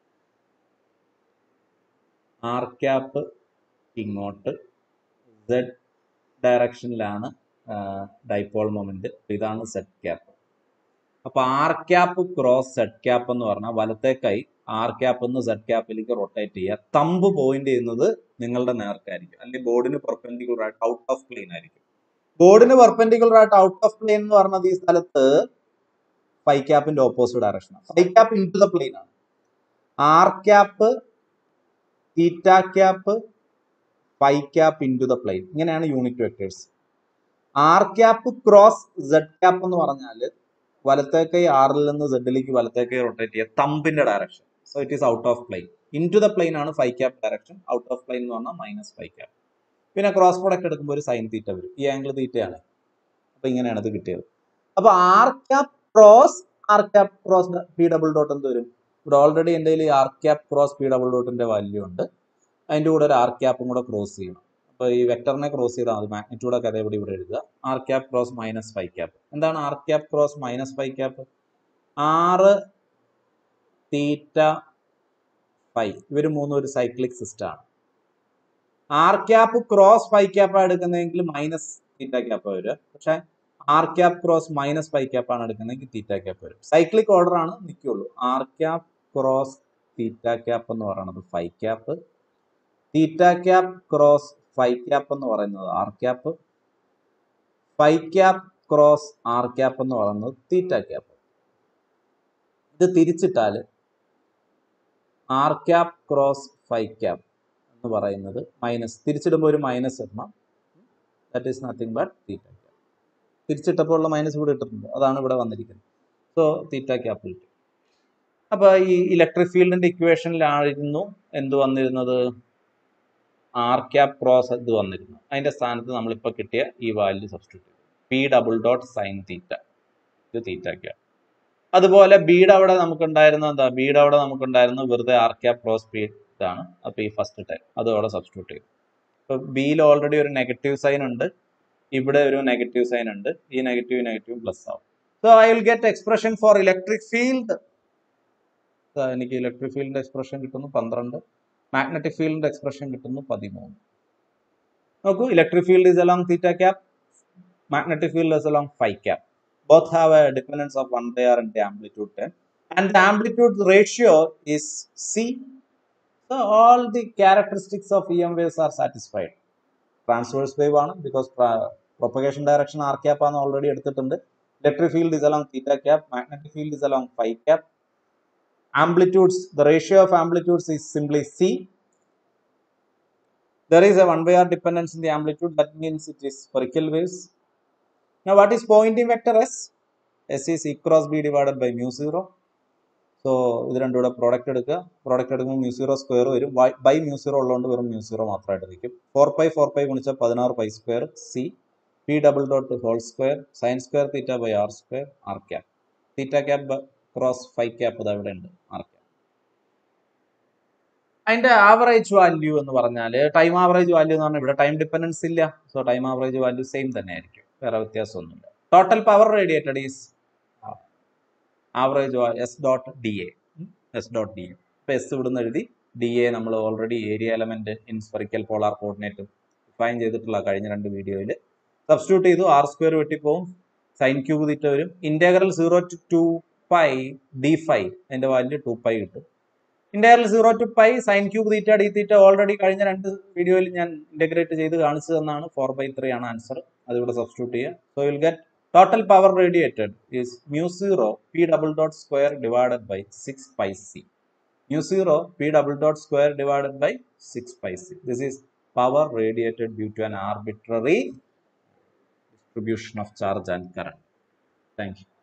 ആർ ക്യാപ്പ് ഇങ്ങോട്ട് സെഡ് ഡയറക്ഷനിലാണ് ഡൈപോൾ മൊമെന്റ്, ഇതാണ് സെഡ് ക്യാപ്പ്. അപ്പൊ R cap cross Z cap എന്ന് പറഞ്ഞാൽ വലത്തേക്കായി ആർ ക്യാപ്പ് എന്ന് സെഡ് ക്യാപ്പിലേക്ക് റൊട്ടേറ്റ് ചെയ്യുക. തമ്പ് പോയിന്റ് ചെയ്യുന്നത് നിങ്ങളുടെ നേർക്കായിരിക്കും, അല്ലെങ്കിൽ ബോർഡിന് പെർപെൻഡിക്കുലർ ആയിട്ട് ഔട്ട് ഓഫ് പ്ലെയിൻ ആയിരിക്കും. ബോർഡിന് പെർപെൻഡിക്കുലർ ആയിട്ട് ഔട്ട് ഓഫ് പ്ലെയിൻ എന്ന് പറഞ്ഞത് ഈ സ്ഥലത്ത് ഫൈവ് ക്യാപ്പിന്റെ ഓപ്പോസിറ്റ് ഡയറക്ഷൻ ആണ്. Phi cap into the plane ആണ്. R cap theta cap phi cap into the plane, ഇങ്ങനെയാണ് unit vectors. R cap cross Z cap എന്ന് പറഞ്ഞാൽ വലത്തേക്കൈ ആറിൽ നിന്ന് സെഡിലേക്ക് വലത്തേക്കൈ റൊട്ടേറ്റ് ചെയ്യുക, തമ്പിന്റെ direction. So it is out of plane. Into the plane ആണ് phi cap direction, out of plane എന്ന് പറഞ്ഞാൽ മൈനസ് ഫൈവ് ക്യാപ്പ്. പിന്നെ ക്രോസ് പ്രോഡക്റ്റ് എടുക്കുമ്പോൾ ഒരു സൈൻ തീറ്റ വരും. ഈ ആംഗിൾ തീറ്റയാണ്. അപ്പൊ ഇങ്ങനെയാണ് ഇത് കിട്ടിയത്. അപ്പൊ R cap cross R cap cross P double dot എന്ത് വരും? ഇവിടെ ഓൾറെഡി എൻ്റെ കയ്യിൽ R cap cross P double ഡോട്ടിന്റെ വാല്യൂ ഉണ്ട്. അതിന്റെ കൂടെ ഒരു ആർ ക്യാപ്പും കൂടെ ക്രോസ് ചെയ്യണം. അപ്പൊ ഈ വെക്ടറിനെ ക്രോസ് ചെയ്താൽ മതി. മാഗ്നിറ്റ്യൂഡൊക്കെ അതേപടി ഇവിടെ എഴുതുക. R cap cross minus phi cap. എന്താണ് R cap cross minus phi cap? R theta phi, ഇവർ മൂന്നും ഒരു സൈക്ലിക് സിസ്റ്റം ആണ്. ആർ ക്യാപ്പ് ക്രോസ് ഫൈവ് ക്യാപ്പാണ് എടുക്കുന്നതെങ്കിൽ മൈനസ് തീറ്റ ക്യാപ്പ് വരിക. പക്ഷെ R cap cross minus phi ക്യാപ്പാണ് എടുക്കുന്നതെങ്കിൽ തീറ്റ ക്യാപ്പ് വരും. സൈക്ലിക് ഓർഡർ ആണ് നിൽക്കുള്ളൂ. R cap cross theta cap എന്ന് പറയുന്നത് phi cap, theta cap cross phi cap എന്ന് പറയുന്നത് R cap, five cap cross R cap എന്ന് പറയുന്നത് തീറ്റ ക്യാപ്പ്. ഇത് തിരിച്ചിട്ടാൽ R cap cross phi cap എന്ന് പറയുന്നത് മൈനസ്, തിരിച്ചിടുമ്പോൾ ഒരു മൈനസ് ഇടണം. That is nothing but theta cap. തിരിച്ചിട്ടപ്പോൾ ഉള്ള മൈനസ് ഇവിടെ ഇട്ടിട്ടുണ്ട്, അതാണ് ഇവിടെ വന്നിരിക്കുന്നത്. സോ തീറ്റ ക്യാപ്പ് കിട്ടി. അപ്പൊ ഈ ഇലക്ട്രിക് ഫീൽഡിന്റെ ഇക്വേഷനിലായിരുന്നു എന്ത് വന്നിരുന്നത്? ആർ ക്യാപ് ക്രോസ് ഇത് വന്നിരുന്നു. അതിന്റെ സ്ഥാനത്ത് നമ്മളിപ്പോൾ കിട്ടിയ ഈ വാല്യൂ സബ്സ്റ്റിറ്റ്യൂട്ട് ചെയ്തു. P double dot sine theta, ഇത് തീറ്റ ക്യാപ്. അതുപോലെ ബീഡ് അവിടെ നമുക്കുണ്ടായിരുന്ന എന്താ? ബീഡ് അവിടെ നമുക്കുണ്ടായിരുന്ന വെറുതെ ആർ ക്യാപ് ക്രോസ് പി ഇതാണ്. അപ്പൊ ഈ ഫസ്റ്റ് ടൈം അത് അവിടെ സബ്സ്റ്റിറ്റ്യൂട്ട് ചെയ്തു. ഇപ്പൊ ബിയിൽ ഓൾറെഡി ഒരു നെഗറ്റീവ് സൈൻ ഉണ്ട്, ഇവിടെ ഒരു നെഗറ്റീവ് സൈൻ ഉണ്ട്. ഈ നെഗറ്റീവ് നെഗറ്റീവ് പ്ലസ് ആവും. So I will get expression for electric field. എനിക്ക് ഇലക്ട്രിക് ഫീൽഡിന്റെ എക്സ്പ്രഷൻ കിട്ടുന്നു പന്ത്രണ്ട്, മാഗ്നറ്റിക് ഫീൽഡിന്റെ എക്സ്പ്രഷൻ കിട്ടുന്നു പതിമൂന്ന്. നോക്കൂ, electric field is along theta cap, magnetic field is along phi cap. Both have a dependence of one by r and the amplitude ten, and the amplitude ratio is c. So all the characteristics of E M waves are satisfied. Transverse wave ആണ്, because propagation direction r cap ആണ് already എടുത്തിട്ടുണ്ട്. Electric field is along theta cap, magnetic field is along phi cap. Amplitudes, the ratio of amplitudes is simply c. There is a one by r dependence in the amplitude, that means it is spherical waves. Now what is Poynting vector S? S is E cross B divided by mu zero. So ഇത് രണ്ടും കൂടെ product എടുക്കുക. Product എടുക്കുമ്പോൾ mu zero square വരും. By mu zero ഉള്ളതുകൊണ്ട് വെറും mu zero മാത്രമായിട്ട് നിൽക്കും. ഫോർ പൈ ഫോർ പൈ ഗുണിച്ചാൽ പതിനാറ് pi square C P double dot whole square sine square theta by R square R cap. Theta cap cross five cap ഇത് അവിടെ ഉണ്ട്, ആർ ക്യാപ്. അതിന്റെ ആവറേജ് വാല്യൂ എന്ന് പറഞ്ഞാൽ ടൈം ആവറേജ് വാല്യൂ എന്ന് പറഞ്ഞാൽ ഇവിടെ ടൈം ഡിപ്പെൻഡൻസ് ഇല്ല. So time average value same തന്നെ ആയിരിക്കും, വേറെ വ്യത്യാസമൊന്നുമില്ല. Total power radiated is average S dot D A, S dot D A. ഇപ്പൊ എസ് ഇവിടുന്ന് എഴുതി, ഡി എ നമ്മൾ already area element in spherical polar coordinate define ചെയ്തിട്ടുള്ള കഴിഞ്ഞ രണ്ട് വീഡിയോയിൽ സബ്സ്റ്റിറ്റ്യൂട്ട് ചെയ്തു. ആർ സ്ക്വയർ വെട്ടിപ്പോവും, സൈൻ ക്യൂബ് തീറ്റ വരും. Integral zero to two pi D five, അതിന്റെ വാല്യൂ ടു പൈ കിട്ടും. Integral zero to pi sine cube theta D theta already കഴിഞ്ഞ രണ്ട് വീഡിയോയിൽ ഞാൻ ഇന്റഗ്രേറ്റ് ചെയ്ത് കാണിച്ചു തന്നാണ്. ഫോർ ബൈ ത്രീ ആണ് ആൻസർ. അതിവിടെ സബ്സ്റ്റിറ്റ്യൂട്ട് ചെയ്യുക. So you will get total power radiated is mu zero p double dot square divided by six pi c. Mu zero p double dot square divided by six pi c. This is power radiated due to an arbitrary distribution of charge and current. Thank you.